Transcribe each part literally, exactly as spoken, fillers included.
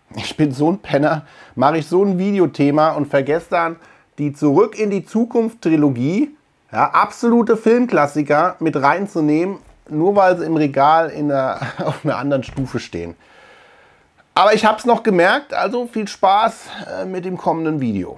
Ich bin so ein Penner, mache ich so ein Videothema und vergesse dann die Zurück in die Zukunft Trilogie, ja, absolute Filmklassiker mit reinzunehmen, nur weil sie im Regal in einer, auf einer anderen Stufe stehen. Aber ich habe es noch gemerkt, also viel Spaß äh, mit dem kommenden Video.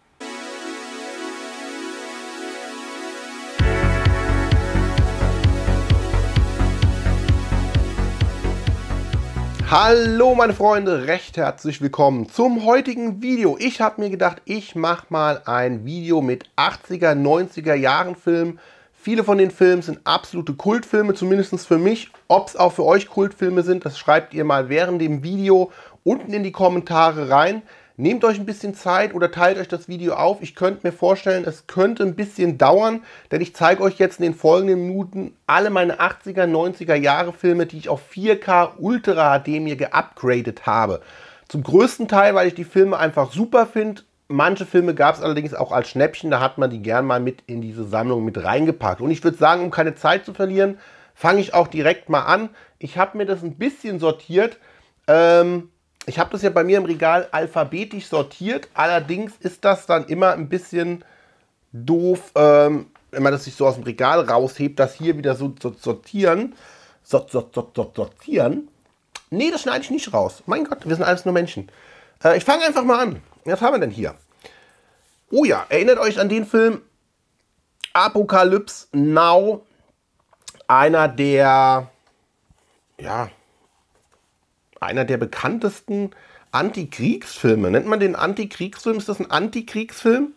Hallo meine Freunde, recht herzlich willkommen zum heutigen Video. Ich habe mir gedacht, ich mache mal ein Video mit achtziger, neunziger Jahren Filmen. Viele von den Filmen sind absolute Kultfilme, zumindest für mich. Ob es auch für euch Kultfilme sind, das schreibt ihr mal während dem Video unten in die Kommentare rein. Nehmt euch ein bisschen Zeit oder teilt euch das Video auf. Ich könnte mir vorstellen, es könnte ein bisschen dauern, denn ich zeige euch jetzt in den folgenden Minuten alle meine achtziger, neunziger Jahre Filme, die ich auf vier K Ultra H D mir geupgradet habe. Zum größten Teil, weil ich die Filme einfach super finde. Manche Filme gab es allerdings auch als Schnäppchen, da hat man die gern mal mit in diese Sammlung mit reingepackt. Und ich würde sagen, um keine Zeit zu verlieren, fange ich auch direkt mal an. Ich habe mir das ein bisschen sortiert. Ähm, Ich habe das ja bei mir im Regal alphabetisch sortiert, allerdings ist das dann immer ein bisschen doof, ähm, wenn man das sich so aus dem Regal raushebt, das hier wieder so zu sortieren. So, so, so, so, sortieren. Nee, das schneide ich nicht raus. Mein Gott, wir sind alles nur Menschen. Äh, ich fange einfach mal an. Was haben wir denn hier? Oh ja, erinnert euch an den Film Apocalypse Now. Einer der, ja... einer der bekanntesten Antikriegsfilme. Nennt man den Antikriegsfilm? Ist das ein Antikriegsfilm?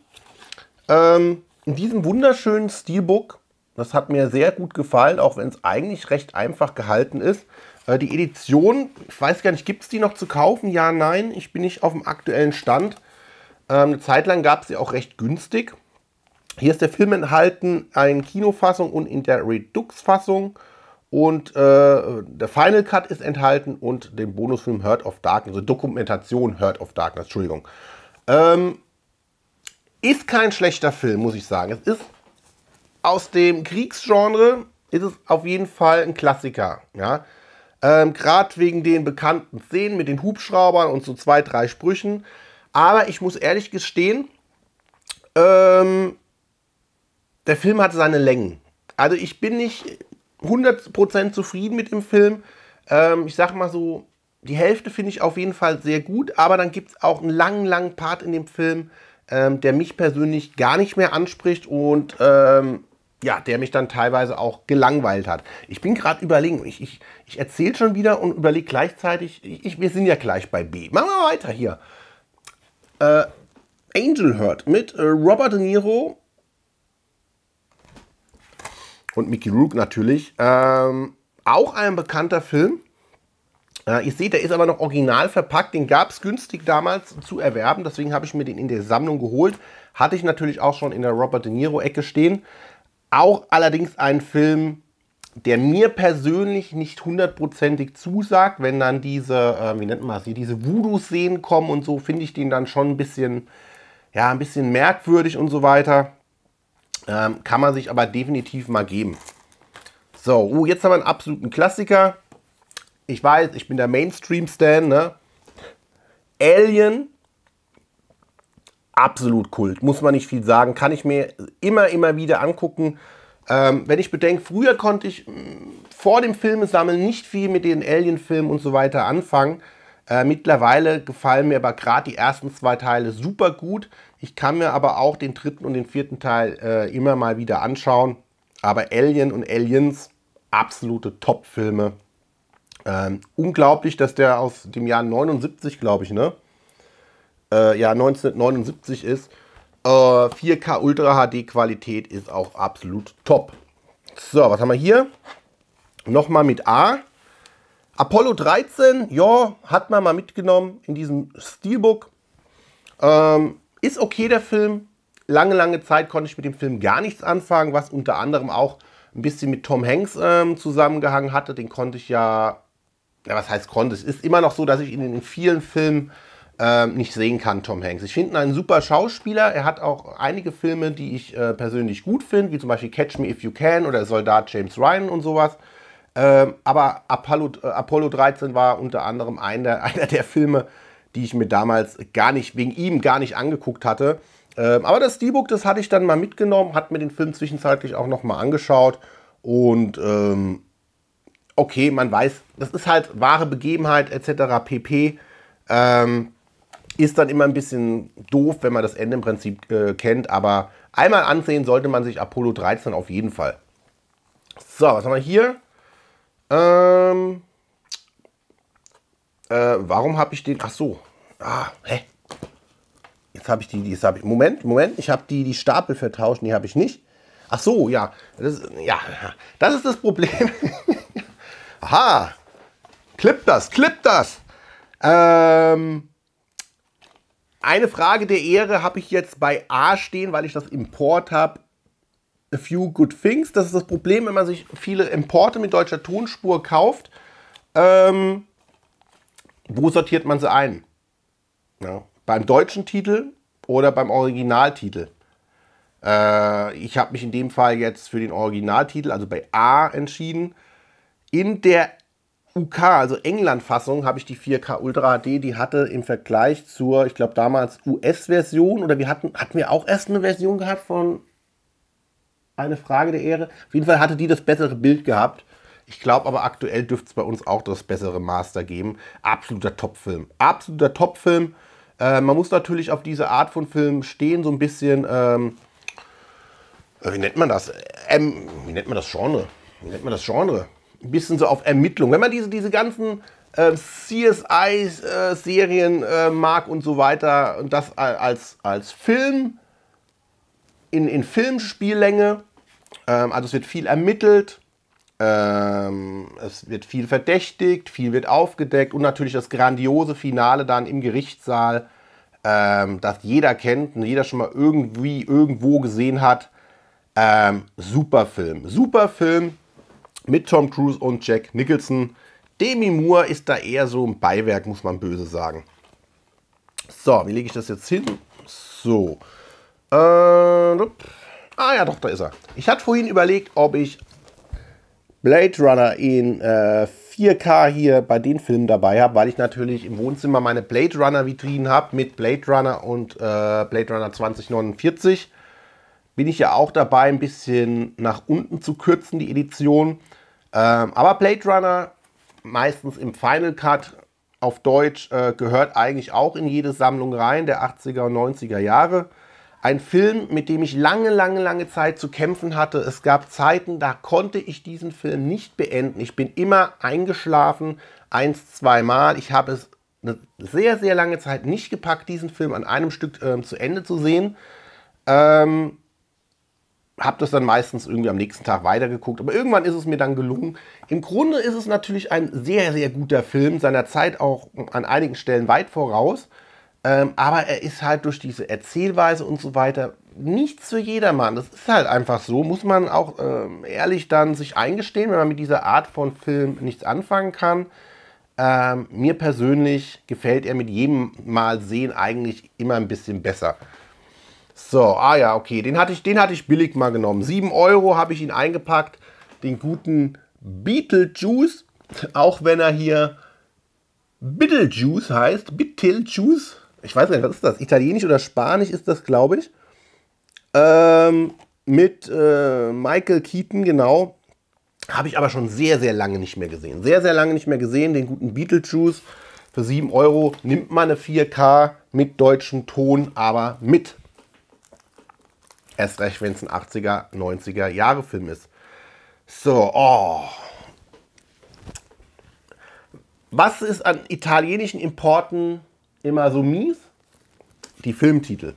Ähm, in diesem wunderschönen Steelbook. Das hat mir sehr gut gefallen, auch wenn es eigentlich recht einfach gehalten ist. Äh, die Edition, ich weiß gar nicht, gibt es die noch zu kaufen? Ja, nein, ich bin nicht auf dem aktuellen Stand. Ähm, eine Zeit lang gab es sie auch recht günstig. Hier ist der Film enthalten, in Kinofassung und in der Redux-Fassung. Und äh, der Final Cut ist enthalten und den Bonusfilm Heart of Darkness, also Dokumentation Heart of Darkness, Entschuldigung. Ähm, ist kein schlechter Film, muss ich sagen. Es ist aus dem Kriegsgenre, ist es auf jeden Fall ein Klassiker. Ja? Ähm, Gerade wegen den bekannten Szenen mit den Hubschraubern und so zwei, drei Sprüchen. Aber ich muss ehrlich gestehen, ähm, der Film hat seine Längen. Also ich bin nicht hundert Prozent zufrieden mit dem Film. Ähm, ich sag mal so, die Hälfte finde ich auf jeden Fall sehr gut, aber dann gibt es auch einen langen, langen Part in dem Film, ähm, der mich persönlich gar nicht mehr anspricht und ähm, ja, der mich dann teilweise auch gelangweilt hat. Ich bin gerade überlegen, ich, ich, ich erzähle schon wieder und überlege gleichzeitig, ich, wir sind ja gleich bei B. Machen wir weiter hier. Äh, Angel Heart mit äh, Robert De Niro und Mickey Rourke natürlich. Ähm, auch ein bekannter Film. Äh, ihr seht, der ist aber noch original verpackt. Den gab es günstig damals zu erwerben. Deswegen habe ich mir den in der Sammlung geholt. Hatte ich natürlich auch schon in der Robert De Niro-Ecke stehen. Auch allerdings ein Film, der mir persönlich nicht hundertprozentig zusagt. Wenn dann diese, äh, wie nennt man das hier, diese Voodoo-Szenen kommen und so, finde ich den dann schon ein bisschen, ja, ein bisschen merkwürdig und so weiter. Ähm, kann man sich aber definitiv mal geben. So, uh, jetzt haben wir einen absoluten Klassiker. Ich weiß, ich bin der Mainstream-Stan, ne? Alien. Absolut Kult, muss man nicht viel sagen. Kann ich mir immer, immer wieder angucken. Ähm, wenn ich bedenke, früher konnte ich mh, vor dem Filmesammeln nicht viel mit den Alien-Filmen und so weiter anfangen. Äh, mittlerweile gefallen mir aber gerade die ersten zwei Teile super gut. Ich kann mir aber auch den dritten und den vierten Teil äh, immer mal wieder anschauen. Aber Alien und Aliens, absolute Top-Filme. Ähm, unglaublich, dass der aus dem Jahr neunundsiebzig, glaube ich, ne? Äh, ja, neunzehnhundertneunundsiebzig ist. Äh, vier K Ultra H D Qualität ist auch absolut top. So, was haben wir hier? Nochmal mit A. Apollo dreizehn, ja, hat man mal mitgenommen in diesem Steelbook. Ähm, ist okay, der Film. Lange, lange Zeit konnte ich mit dem Film gar nichts anfangen, was unter anderem auch ein bisschen mit Tom Hanks ähm, zusammengehangen hatte. Den konnte ich ja, ja, was heißt konnte? Es ist immer noch so, dass ich ihn in vielen Filmen ähm, nicht sehen kann, Tom Hanks. Ich finde ihn einen super Schauspieler. Er hat auch einige Filme, die ich äh, persönlich gut finde, wie zum Beispiel Catch Me If You Can oder Soldat James Ryan und sowas. Ähm, aber Apollo, äh, Apollo dreizehn war unter anderem einer, einer der Filme, die ich mir damals gar nicht, wegen ihm gar nicht angeguckt hatte. Ähm, aber das Steelbook, das hatte ich dann mal mitgenommen, hat mir den Film zwischenzeitlich auch noch mal angeschaut. Und ähm, okay, man weiß, das ist halt wahre Begebenheit et cetera pp. Ähm, ist dann immer ein bisschen doof, wenn man das Ende im Prinzip äh, kennt. Aber einmal ansehen sollte man sich Apollo dreizehn auf jeden Fall. So, was haben wir hier? Ähm, äh, warum habe ich den... Ach so. Ah, hä? Jetzt habe ich die... Jetzt habe ich, Moment, Moment. Ich habe die, die Stapel vertauscht. Die habe ich nicht. Ach so, ja. Das ist, ja, das ist das Problem. Aha. Clip das, clip das. Ähm... Eine Frage der Ehre habe ich jetzt bei A stehen, weil ich das Import habe. A Few Good Things. Das ist das Problem, wenn man sich viele Importe mit deutscher Tonspur kauft. Ähm, wo sortiert man sie ein? Ja, beim deutschen Titel oder beim Originaltitel? Äh, ich habe mich in dem Fall jetzt für den Originaltitel, also bei A, entschieden. In der U K, also England-Fassung, habe ich die vier K Ultra H D, die hatte im Vergleich zur, ich glaube damals U S-Version, oder wir hatten, hatten wir auch erst eine Version gehabt von Eine Frage der Ehre. Auf jeden Fall hatte die das bessere Bild gehabt. Ich glaube aber aktuell dürfte es bei uns auch das bessere Master geben. Absoluter Top-Film. Absoluter Top-Film. Äh, man muss natürlich auf diese Art von Film stehen, so ein bisschen, ähm, wie nennt man das? Ähm, wie nennt man das Genre? Wie nennt man das Genre? Ein bisschen so auf Ermittlung. Wenn man diese, diese ganzen äh, C S I-Serien äh, äh, mag und so weiter, und das als, als Film, in, in Filmspiellänge, ähm, also es wird viel ermittelt, ähm, es wird viel verdächtigt, viel wird aufgedeckt und natürlich das grandiose Finale dann im Gerichtssaal, ähm, das jeder kennt und jeder schon mal irgendwie irgendwo gesehen hat. Ähm, super Film, super Film. Mit Tom Cruise und Jack Nicholson. Demi Moore ist da eher so ein Beiwerk, muss man böse sagen. So, wie lege ich das jetzt hin? So. Äh, ah ja, doch, da ist er. Ich hatte vorhin überlegt, ob ich Blade Runner in äh, vier K hier bei den Filmen dabei habe, weil ich natürlich im Wohnzimmer meine Blade Runner Vitrinen habe mit Blade Runner und äh, Blade Runner zwanzig neunundvierzig. Bin ich ja auch dabei, ein bisschen nach unten zu kürzen, die Edition. Ähm, aber Blade Runner, meistens im Final Cut auf Deutsch, äh, gehört eigentlich auch in jede Sammlung rein, der achtziger und neunziger Jahre. Ein Film, mit dem ich lange, lange, lange Zeit zu kämpfen hatte. Es gab Zeiten, da konnte ich diesen Film nicht beenden. Ich bin immer eingeschlafen, eins, zweimal. Ich habe es eine sehr, sehr lange Zeit nicht gepackt, diesen Film an einem Stück äh, zu Ende zu sehen. Ähm, habe das dann meistens irgendwie am nächsten Tag weitergeguckt, aber irgendwann ist es mir dann gelungen. Im Grunde ist es natürlich ein sehr, sehr guter Film, seiner Zeit auch an einigen Stellen weit voraus, ähm, aber er ist halt durch diese Erzählweise und so weiter nichts für jedermann. Das ist halt einfach so, muss man auch ähm, ehrlich dann sich eingestehen, wenn man mit dieser Art von Film nichts anfangen kann. Ähm, mir persönlich gefällt er mit jedem Mal sehen eigentlich immer ein bisschen besser. So, ah ja, okay, den hatte ich, den hatte ich billig mal genommen. sieben Euro habe ich ihn eingepackt, den guten Beetlejuice, auch wenn er hier Beetlejuice heißt, Beetlejuice. Ich weiß nicht, was ist das? Italienisch oder Spanisch ist das, glaube ich. Ähm, mit äh, Michael Keaton, genau. Habe ich aber schon sehr, sehr lange nicht mehr gesehen. Sehr, sehr lange nicht mehr gesehen, den guten Beetlejuice. Für sieben Euro nimmt man eine vier K mit deutschem Ton, aber mit. Erst recht, wenn es ein achtziger, neunziger Jahre Film ist. So, oh. Was ist an italienischen Importen immer so mies? Die Filmtitel.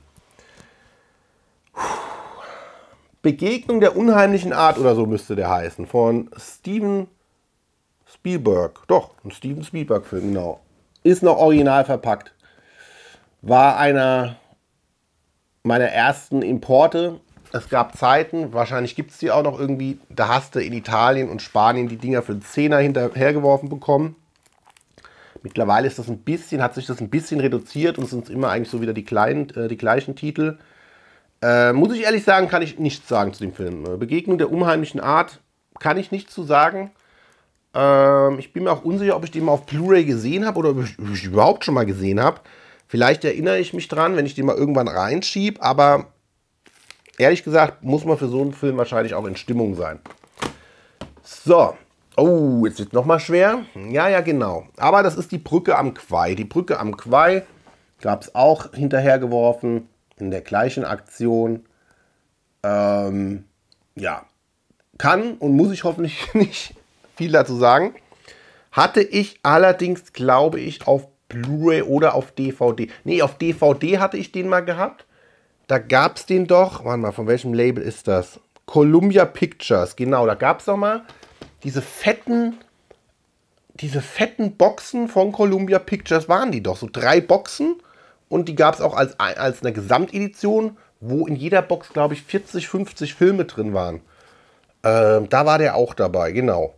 Begegnung der unheimlichen Art oder so müsste der heißen. Von Steven Spielberg. Doch, ein Steven Spielberg-Film, genau. Ist noch original verpackt. War einer meiner ersten Importe. Es gab Zeiten, wahrscheinlich gibt es die auch noch irgendwie, da hast du in Italien und Spanien die Dinger für einen Zehner hinterhergeworfen bekommen. Mittlerweile ist das ein bisschen, hat sich das ein bisschen reduziert und sind immer eigentlich so wieder die, kleinen, äh, die gleichen Titel. Äh, muss ich ehrlich sagen, kann ich nichts sagen zu dem Film. Begegnung der unheimlichen Art kann ich nichts zu sagen. Ähm, ich bin mir auch unsicher, ob ich den mal auf Blu-ray gesehen habe oder ob ich, ob ich überhaupt schon mal gesehen habe. Vielleicht erinnere ich mich dran, wenn ich den mal irgendwann reinschiebe, aber ehrlich gesagt muss man für so einen Film wahrscheinlich auch in Stimmung sein. So. Oh, jetzt wird es nochmal schwer. Ja, ja, genau. Aber das ist die Brücke am Kwai. Die Brücke am Kwai gab es auch hinterhergeworfen in der gleichen Aktion. Ähm, ja, kann und muss ich hoffentlich nicht viel dazu sagen. Hatte ich allerdings, glaube ich, auf Blu-ray oder auf D V D. Nee, auf D V D hatte ich den mal gehabt. Da gab es den doch. Warte mal, von welchem Label ist das? Columbia Pictures, genau. Da gab es doch mal diese fetten, diese fetten Boxen von Columbia Pictures waren die doch. So drei Boxen. Und die gab es auch als, als eine Gesamtedition, wo in jeder Box, glaube ich, vierzig, fünfzig Filme drin waren. Ähm, da war der auch dabei, genau.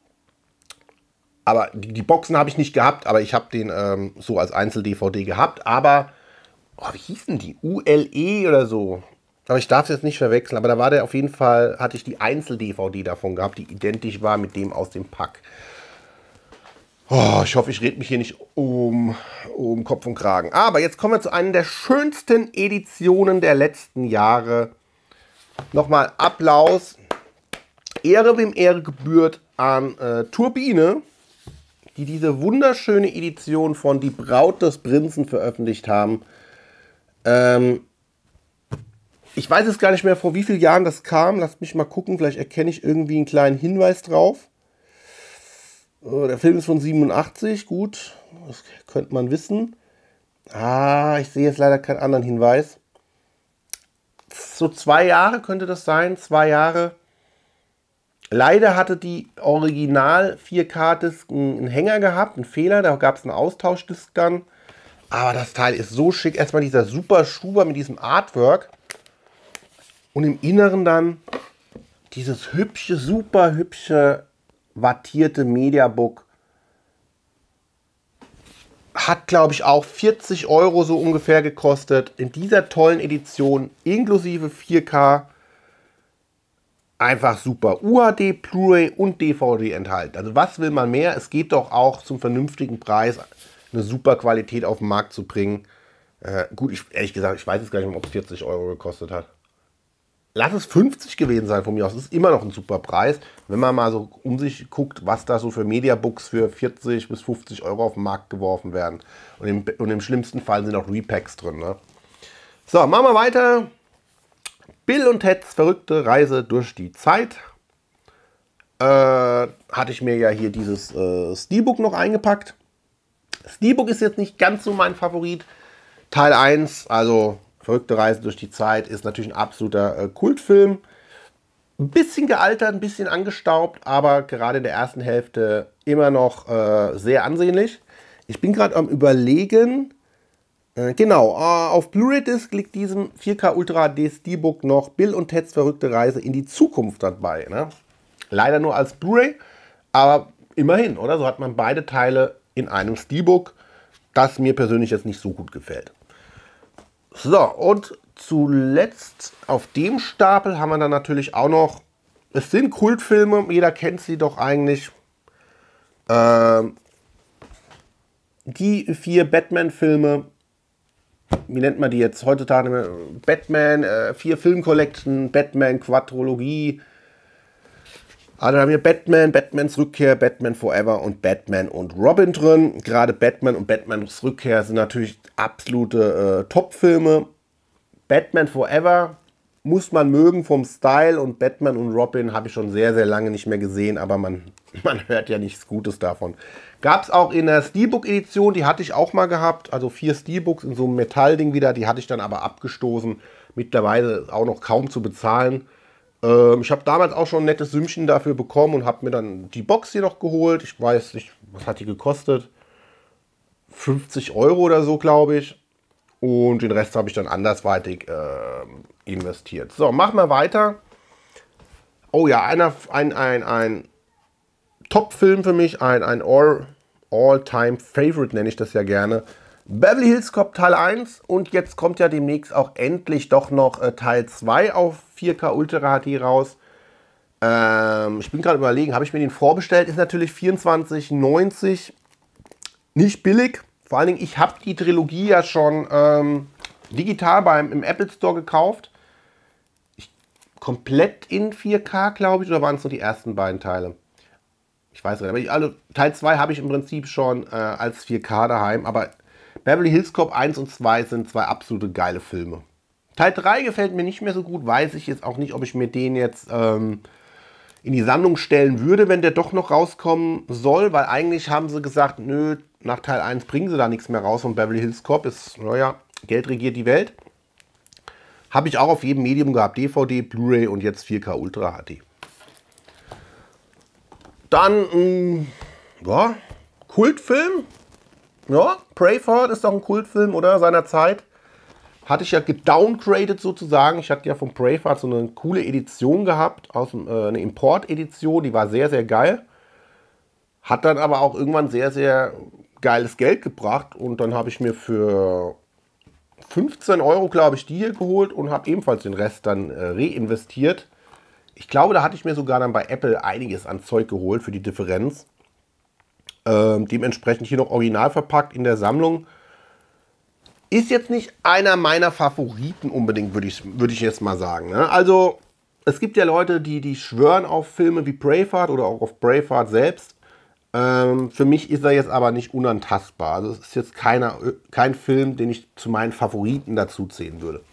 Aber die, die Boxen habe ich nicht gehabt, aber ich habe den ähm, so als Einzel-D V D gehabt. Aber, oh, wie hießen die? U L E oder so. Aber ich darf es jetzt nicht verwechseln. Aber da war der auf jeden Fall, hatte ich die Einzel-D V D davon gehabt, die identisch war mit dem aus dem Pack. Oh, ich hoffe, ich rede mich hier nicht um, um Kopf und Kragen. Aber jetzt kommen wir zu einer der schönsten Editionen der letzten Jahre. Nochmal Applaus. Ehre wem Ehre gebührt an äh, Turbine, die diese wunderschöne Edition von Die Braut des Prinzen veröffentlicht haben. Ähm, ich weiß jetzt gar nicht mehr, vor wie vielen Jahren das kam. Lasst mich mal gucken, vielleicht erkenne ich irgendwie einen kleinen Hinweis drauf. Oh, der Film ist von siebenundachtzig, gut, das könnte man wissen. Ah, ich sehe jetzt leider keinen anderen Hinweis. So zwei Jahre könnte das sein, zwei Jahre. Leider hatte die Original vier K-Disc einen Hänger gehabt, einen Fehler, da gab es einen Austauschdisk dann. Aber das Teil ist so schick. Erstmal dieser super Schuber mit diesem Artwork. Und im Inneren dann dieses hübsche, super hübsche, wattierte Mediabook. Hat, glaube ich, auch vierzig Euro so ungefähr gekostet. In dieser tollen Edition, inklusive vier K. Einfach super. U H D, Blu-ray und D V D enthalten. Also was will man mehr? Es geht doch auch zum vernünftigen Preis, eine super Qualität auf den Markt zu bringen. Äh, gut, ich, ehrlich gesagt, ich weiß jetzt gar nicht mehr, ob es vierzig Euro gekostet hat. Lass es fünfzig gewesen sein von mir aus. Das ist immer noch ein super Preis. Wenn man mal so um sich guckt, was da so für Mediabooks für vierzig bis fünfzig Euro auf den Markt geworfen werden. Und im, und im schlimmsten Fall sind auch Repacks drin. Ne? So, machen wir weiter. Bill und Teds verrückte Reise durch die Zeit. Äh, hatte ich mir ja hier dieses äh, Steelbook noch eingepackt. Steelbook ist jetzt nicht ganz so mein Favorit. Teil eins, also verrückte Reise durch die Zeit, ist natürlich ein absoluter äh, Kultfilm. Ein bisschen gealtert, ein bisschen angestaubt, aber gerade in der ersten Hälfte immer noch äh, sehr ansehnlich. Ich bin gerade am Überlegen. Äh, genau, äh, auf Blu-ray-Disc liegt diesem vier K Ultra H D Steelbook noch Bill und Teds verrückte Reise in die Zukunft dabei. Ne? Leider nur als Blu-ray, aber immerhin, oder? So hat man beide Teile in einem Steelbook, das mir persönlich jetzt nicht so gut gefällt. So, und zuletzt auf dem Stapel haben wir dann natürlich auch noch, es sind Kultfilme, jeder kennt sie doch eigentlich. Ähm, die vier Batman-Filme, wie nennt man die jetzt heutzutage? Batman, äh, vier Film-Collection, Batman, Quadrologie. Also da haben wir Batman, Batmans Rückkehr, Batman Forever und Batman und Robin drin. Gerade Batman und Batmans Rückkehr sind natürlich absolute äh, Top-Filme. Batman Forever muss man mögen vom Style und Batman und Robin habe ich schon sehr, sehr lange nicht mehr gesehen, aber man, man hört ja nichts Gutes davon. Gab es auch in der Steelbook-Edition, die hatte ich auch mal gehabt, also vier Steelbooks in so einem Metallding wieder, die hatte ich dann aber abgestoßen. Mittlerweile auch noch kaum zu bezahlen. Ähm, ich habe damals auch schon ein nettes Sümmchen dafür bekommen und habe mir dann die Box hier noch geholt. Ich weiß nicht, was hat die gekostet? fünfzig Euro oder so, glaube ich. Und den Rest habe ich dann andersweitig äh, investiert. So, machen wir weiter. Oh ja, einer, ein, ein, ein Top-Film für mich, ein, ein All-Time-Favorite nenne ich das ja gerne. Beverly Hills Cop Teil eins und jetzt kommt ja demnächst auch endlich doch noch äh, Teil zwei auf vier K Ultra H D raus. Ähm, ich bin gerade überlegen, habe ich mir den vorbestellt? Ist natürlich vierundzwanzig neunzig. Nicht billig. Vor allen Dingen, ich habe die Trilogie ja schon ähm, digital beim, im Apple Store gekauft. Ich, komplett in vier K, glaube ich, oder waren es nur die ersten beiden Teile? Ich weiß nicht, aber ich, also, Teil zwei habe ich im Prinzip schon äh, als vier K daheim, aber Beverly Hills Cop eins und zwei sind zwei absolute geile Filme. Teil drei gefällt mir nicht mehr so gut, weiß ich jetzt auch nicht, ob ich mir den jetzt ähm, in die Sammlung stellen würde, wenn der doch noch rauskommen soll, weil eigentlich haben sie gesagt, nö, nach Teil eins bringen sie da nichts mehr raus von Beverly Hills Cop, ist, naja, Geld regiert die Welt. Habe ich auch auf jedem Medium gehabt, D V D, Blu-ray und jetzt vier K Ultra H D. Dann, mh, ja, Kultfilm. Ja, Braveheart ist doch ein Kultfilm, oder? Seiner Zeit. Hatte ich ja gedowngradet sozusagen. Ich hatte ja von Braveheart so eine coole Edition gehabt, aus dem, äh, eine Import-Edition, die war sehr, sehr geil. Hat dann aber auch irgendwann sehr, sehr geiles Geld gebracht. Und dann habe ich mir für fünfzehn Euro, glaube ich, die hier geholt und habe ebenfalls den Rest dann äh, reinvestiert. Ich glaube, da hatte ich mir sogar dann bei Apple einiges an Zeug geholt für die Differenz. Ähm, dementsprechend hier noch original verpackt in der Sammlung. Ist jetzt nicht einer meiner Favoriten unbedingt, würde ich, würd ich jetzt mal sagen. Ne? Also, es gibt ja Leute, die, die schwören auf Filme wie Braveheart oder auch auf Braveheart selbst. Ähm, für mich ist er jetzt aber nicht unantastbar. Also, es ist jetzt keiner, kein Film, den ich zu meinen Favoriten dazu zählen würde.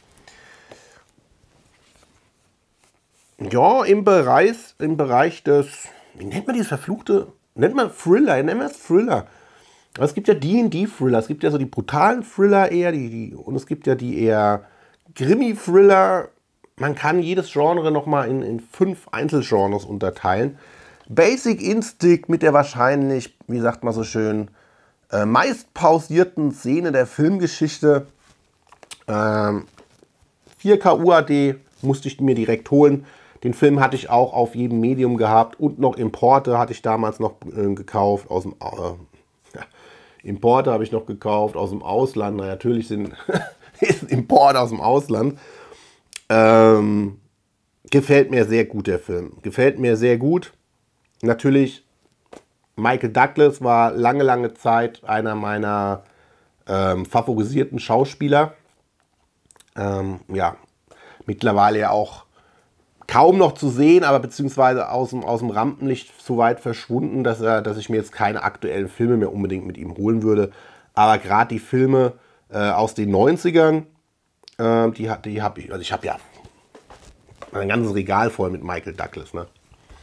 Ja, im Bereich, im Bereich des, wie nennt man dieses verfluchte, nennt man Thriller, nennt man es Thriller. Es gibt ja D und D-Thriller, es gibt ja so die brutalen Thriller eher, die, die, und es gibt ja die eher Krimi-Thriller. Man kann jedes Genre nochmal in, in fünf Einzelgenres unterteilen. Basic Instinct mit der wahrscheinlich, wie sagt man so schön, äh, meist pausierten Szene der Filmgeschichte. Ähm, vier K U H D musste ich mir direkt holen. Den Film hatte ich auch auf jedem Medium gehabt und noch Importe hatte ich damals noch äh, gekauft aus dem äh, ja, Importe habe ich noch gekauft aus dem Ausland. Na, natürlich sind ist Import aus dem Ausland. Ähm, gefällt mir sehr gut der Film. Gefällt mir sehr gut. Natürlich, Michael Douglas war lange, lange Zeit einer meiner ähm, favorisierten Schauspieler. Ähm, ja, mittlerweile ja auch kaum noch zu sehen, aber beziehungsweise aus dem, aus dem Rampenlicht so weit verschwunden, dass, er, dass ich mir jetzt keine aktuellen Filme mehr unbedingt mit ihm holen würde. Aber gerade die Filme äh, aus den neunzigern, äh, die, die habe ich, also ich habe ja ein ganzes Regal voll mit Michael Douglas. Ne?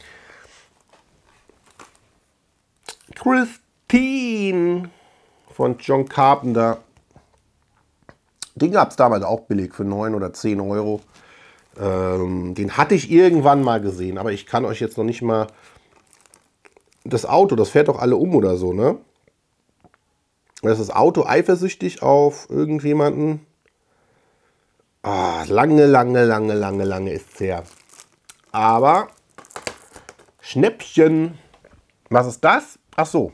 Christine von John Carpenter. Den gab es damals auch billig für neun oder zehn Euro. Ähm, den hatte ich irgendwann mal gesehen, aber ich kann euch jetzt noch nicht mal... Das Auto, das fährt doch alle um oder so, ne? Ist das Auto eifersüchtig auf irgendjemanden? Ah, lange, lange, lange, lange, lange ist es her. Aber Schnäppchen. Was ist das? Ach so.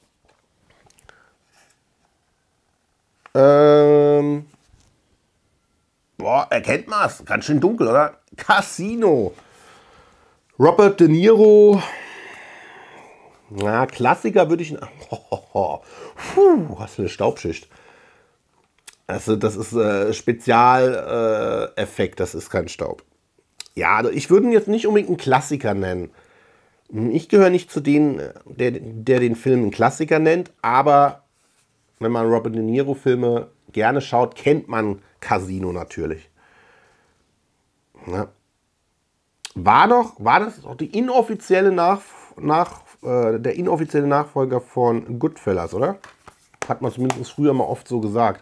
Ähm... Boah, erkennt man es. Ganz schön dunkel, oder? Casino. Robert De Niro. Na, Klassiker würde ich... Oh, puh, hast du eine Staubschicht. Also das ist äh, Spezialeffekt, äh, das ist kein Staub. Ja, also ich würde ihn jetzt nicht unbedingt einen Klassiker nennen. Ich gehöre nicht zu denen, der, der den Film einen Klassiker nennt, aber wenn man Robert De Niro Filme gerne schaut, kennt man Casino natürlich. Ja. War doch, war das auch die inoffizielle nach, nach, äh, der inoffizielle Nachfolger von Goodfellas, oder? Hat man zumindest früher mal oft so gesagt.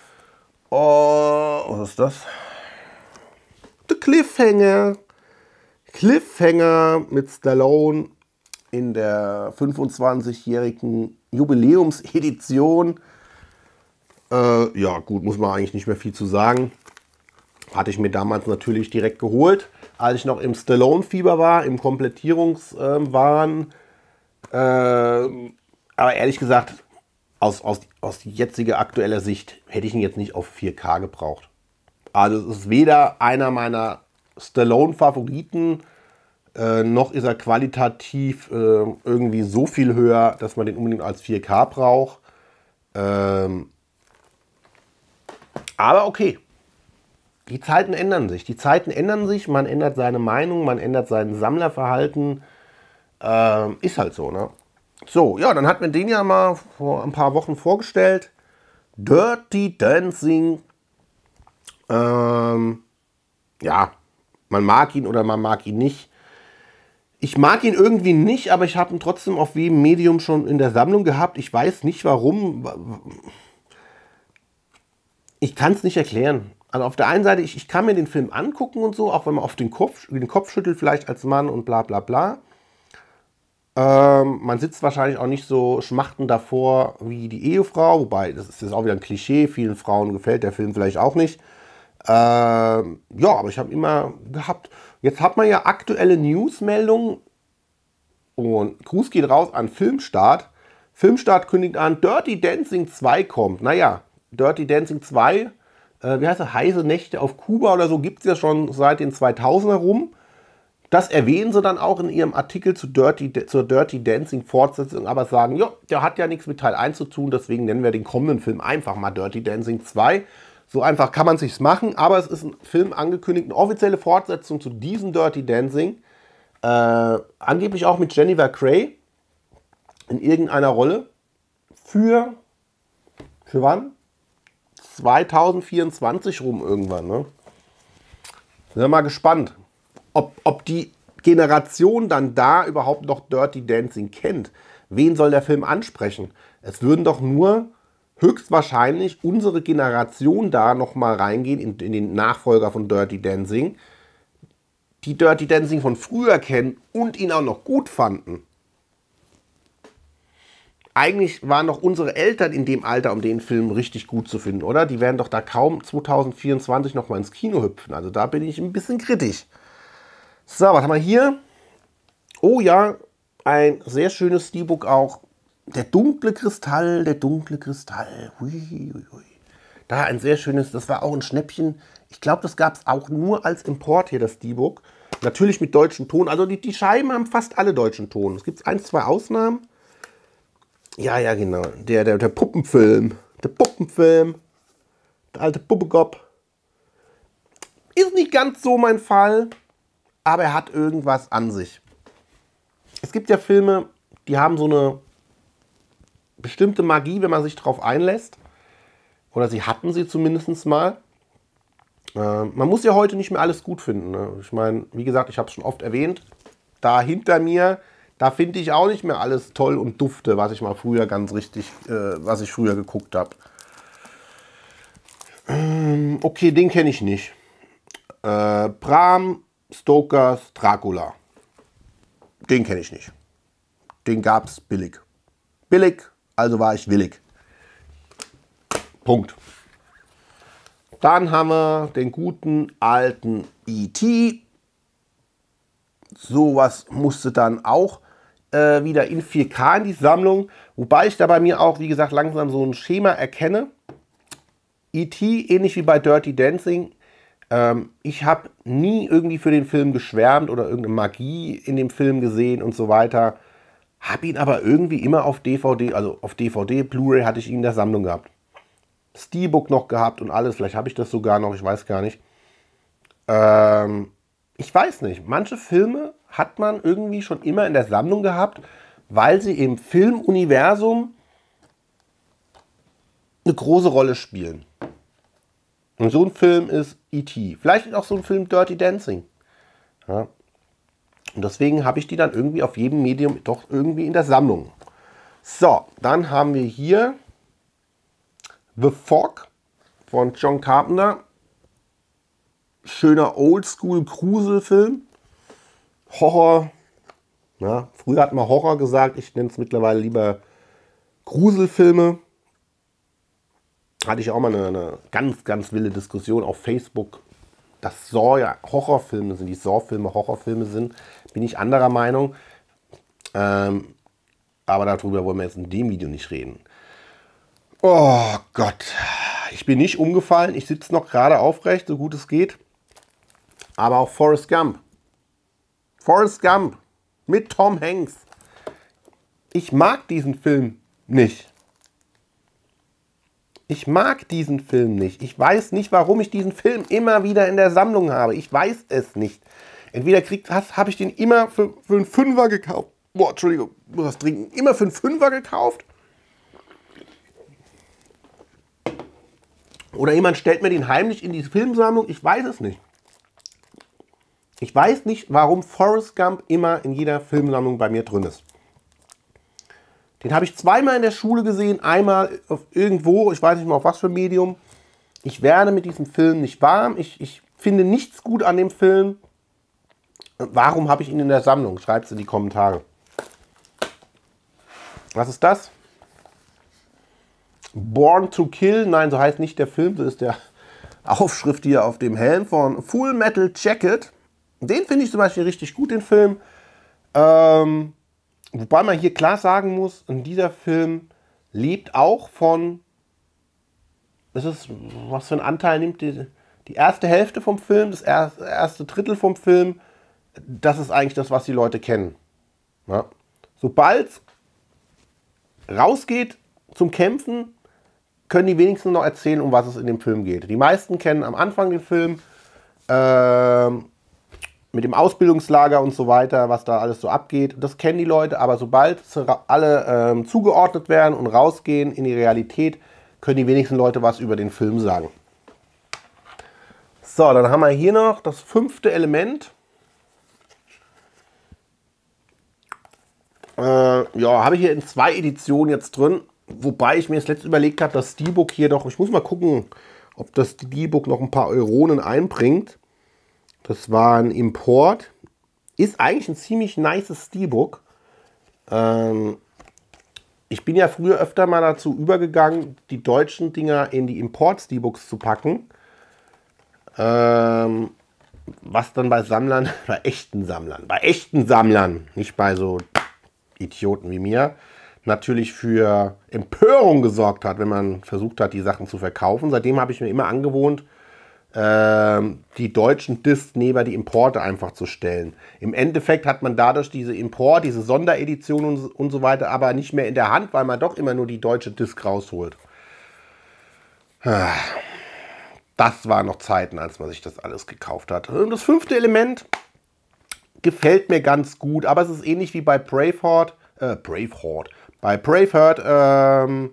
Oh, was ist das? The Cliffhanger. Cliffhanger mit Stallone in der fünfundzwanzigjährigen Jubiläumsedition. Äh, ja, gut, muss man eigentlich nicht mehr viel zu sagen. Hatte ich mir damals natürlich direkt geholt, als ich noch im Stallone-Fieber war, im Komplettierungswahn. Äh, äh, aber ehrlich gesagt, aus, aus, aus jetziger aktueller Sicht hätte ich ihn jetzt nicht auf vier K gebraucht. Also es ist weder einer meiner Stallone-Favoriten, Äh, noch ist er qualitativ äh, irgendwie so viel höher, dass man den unbedingt als vier K braucht. Ähm, aber okay. Die Zeiten ändern sich. Die Zeiten ändern sich. Man ändert seine Meinung, man ändert sein Sammlerverhalten. Ähm, ist halt so, ne? So, ja, dann hat man den ja mal vor ein paar Wochen vorgestellt. Dirty Dancing. Ähm, ja, man mag ihn oder man mag ihn nicht. Ich mag ihn irgendwie nicht, aber ich habe ihn trotzdem auf jedem Medium schon in der Sammlung gehabt. Ich weiß nicht warum. Ich kann es nicht erklären. Also auf der einen Seite, ich, ich kann mir den Film angucken und so, auch wenn man auf den Kopf, den Kopf schüttelt, vielleicht als Mann und bla bla bla. Ähm, man sitzt wahrscheinlich auch nicht so schmachtend davor wie die Ehefrau, wobei, das ist jetzt auch wieder ein Klischee, vielen Frauen gefällt der Film vielleicht auch nicht. Ähm, ja, aber ich habe immer gehabt, jetzt hat man ja aktuelle Newsmeldungen und Gruß geht raus an Filmstart. Filmstart kündigt an, Dirty Dancing zwei kommt. Naja, Dirty Dancing zwei, äh, wie heißt das, heiße Nächte auf Kuba oder so, gibt es ja schon seit den zweitausender rum. Das erwähnen sie dann auch in ihrem Artikel zu Dirty, zur Dirty Dancing Fortsetzung, aber sagen, ja, der hat ja nichts mit Teil eins zu tun, deswegen nennen wir den kommenden Film einfach mal Dirty Dancing zwei. So einfach kann man es sich machen, aber es ist ein Film angekündigt, eine offizielle Fortsetzung zu diesem Dirty Dancing. Äh, angeblich auch mit Jennifer Grey in irgendeiner Rolle. Für, für wann? zweitausendvierundzwanzig rum irgendwann, ne? Sind wir mal gespannt. Ob, ob die Generation dann da überhaupt noch Dirty Dancing kennt. Wen soll der Film ansprechen? Es würden doch nur höchstwahrscheinlich unsere Generation da nochmal reingehen in, in den Nachfolger von Dirty Dancing, die Dirty Dancing von früher kennen und ihn auch noch gut fanden. Eigentlich waren doch unsere Eltern in dem Alter, um den Film richtig gut zu finden, oder? Die werden doch da kaum zweitausendvierundzwanzig nochmal ins Kino hüpfen. Also da bin ich ein bisschen kritisch. So, was haben wir hier? Oh ja, ein sehr schönes Steelbook auch. Der dunkle Kristall, der dunkle Kristall. Hui, hui, hui. Da ein sehr schönes, das war auch ein Schnäppchen. Ich glaube, das gab es auch nur als Import hier, das Steelbook. Natürlich mit deutschen Ton. Also die, die Scheiben haben fast alle deutschen Ton. Es gibt ein, zwei Ausnahmen. Ja, ja, genau. Der, der, der Puppenfilm. Der Puppenfilm. Der alte Puppekopf. Ist nicht ganz so mein Fall. Aber er hat irgendwas an sich. Es gibt ja Filme, die haben so eine bestimmte Magie, wenn man sich darauf einlässt. Oder sie hatten sie zumindest mal. Äh, man muss ja heute nicht mehr alles gut finden. Ne? Ich meine, wie gesagt, ich habe es schon oft erwähnt. Da hinter mir, da finde ich auch nicht mehr alles toll und dufte, was ich mal früher ganz richtig, äh, was ich früher geguckt habe. Ähm, okay, den kenne ich nicht. Äh, Bram Stokers Dracula. Den kenne ich nicht. Den gab es billig. Billig, also war ich willig. Punkt. Dann haben wir den guten alten E T Sowas musste dann auch äh, wieder in vier K in die Sammlung. Wobei ich da bei mir auch, wie gesagt, langsam so ein Schema erkenne. E T, ähnlich wie bei Dirty Dancing. Ich habe nie irgendwie für den Film geschwärmt oder irgendeine Magie in dem Film gesehen und so weiter. Habe ihn aber irgendwie immer auf D V D, also auf D V D, Blu-ray hatte ich ihn in der Sammlung gehabt. Steelbook noch gehabt und alles. Vielleicht habe ich das sogar noch, ich weiß gar nicht. Ähm, ich weiß nicht. Manche Filme hat man irgendwie schon immer in der Sammlung gehabt, weil sie im Filmuniversum eine große Rolle spielen. Und so ein Film ist E T Vielleicht auch so ein Film Dirty Dancing. Ja. Und deswegen habe ich die dann irgendwie auf jedem Medium doch irgendwie in der Sammlung. So, dann haben wir hier The Fog von John Carpenter. Schöner Oldschool-Gruselfilm. Horror. Ja, früher hat man Horror gesagt, ich nenne es mittlerweile lieber Gruselfilme. Hatte ich auch mal eine, eine ganz, ganz wilde Diskussion auf Facebook, dass Saw ja Horrorfilme sind, die Saw-Filme Horrorfilme sind, bin ich anderer Meinung. Ähm, aber darüber wollen wir jetzt in dem Video nicht reden. Oh Gott, ich bin nicht umgefallen, ich sitze noch gerade aufrecht, so gut es geht. Aber auch Forrest Gump. Forrest Gump mit Tom Hanks. Ich mag diesen Film nicht. Ich mag diesen Film nicht. Ich weiß nicht, warum ich diesen Film immer wieder in der Sammlung habe. Ich weiß es nicht. Entweder habe ich den immer für, für einen Fünfer gekauft. Boah, Entschuldigung, ich muss was trinken. Immer für einen Fünfer gekauft. Oder jemand stellt mir den heimlich in die Filmsammlung. Ich weiß es nicht. Ich weiß nicht, warum Forrest Gump immer in jeder Filmsammlung bei mir drin ist. Den habe ich zweimal in der Schule gesehen. Einmal auf irgendwo, ich weiß nicht mal auf was für ein Medium. Ich werde mit diesem Film nicht warm. Ich, ich finde nichts gut an dem Film. Warum habe ich ihn in der Sammlung? Schreibt es in die Kommentare. Was ist das? Born to Kill. Nein, so heißt nicht der Film. So ist der Aufschrift hier auf dem Helm von Full Metal Jacket. Den finde ich zum Beispiel richtig gut, den Film. Ähm, wobei man hier klar sagen muss, in dieser Film lebt auch von, das ist, was für einen Anteil nimmt die, die erste Hälfte vom Film, das erste, erste Drittel vom Film, das ist eigentlich das, was die Leute kennen. Ja. Sobald es rausgeht zum Kämpfen, können die wenigsten noch erzählen, um was es in dem Film geht. Die meisten kennen am Anfang den Film, ähm, mit dem Ausbildungslager und so weiter, was da alles so abgeht. Das kennen die Leute, aber sobald alle ähm, zugeordnet werden und rausgehen in die Realität, können die wenigsten Leute was über den Film sagen. So, dann haben wir hier noch das fünfte Element. Äh, ja, habe ich hier in zwei Editionen jetzt drin, wobei ich mir jetzt letztens überlegt habe, das Steelbook hier doch, ich muss mal gucken, ob das Steelbook noch ein paar Euronen einbringt. Das war ein Import. Ist eigentlich ein ziemlich nices Steelbook. Ähm, ich bin ja früher öfter mal dazu übergegangen, die deutschen Dinger in die Import-Steelbooks zu packen. Ähm, was dann bei Sammlern, bei echten Sammlern, bei echten Sammlern, nicht bei so Idioten wie mir, natürlich für Empörung gesorgt hat, wenn man versucht hat, die Sachen zu verkaufen. Seitdem habe ich mir immer angewohnt, die deutschen Discs neben die Importe einfach zu stellen. Im Endeffekt hat man dadurch diese Import, diese Sonderedition und, und so weiter aber nicht mehr in der Hand, weil man doch immer nur die deutsche Disc rausholt. Das waren noch Zeiten, als man sich das alles gekauft hat. Und das fünfte Element gefällt mir ganz gut, aber es ist ähnlich wie bei Braveheart, äh, Braveheart, bei Braveheart, ähm,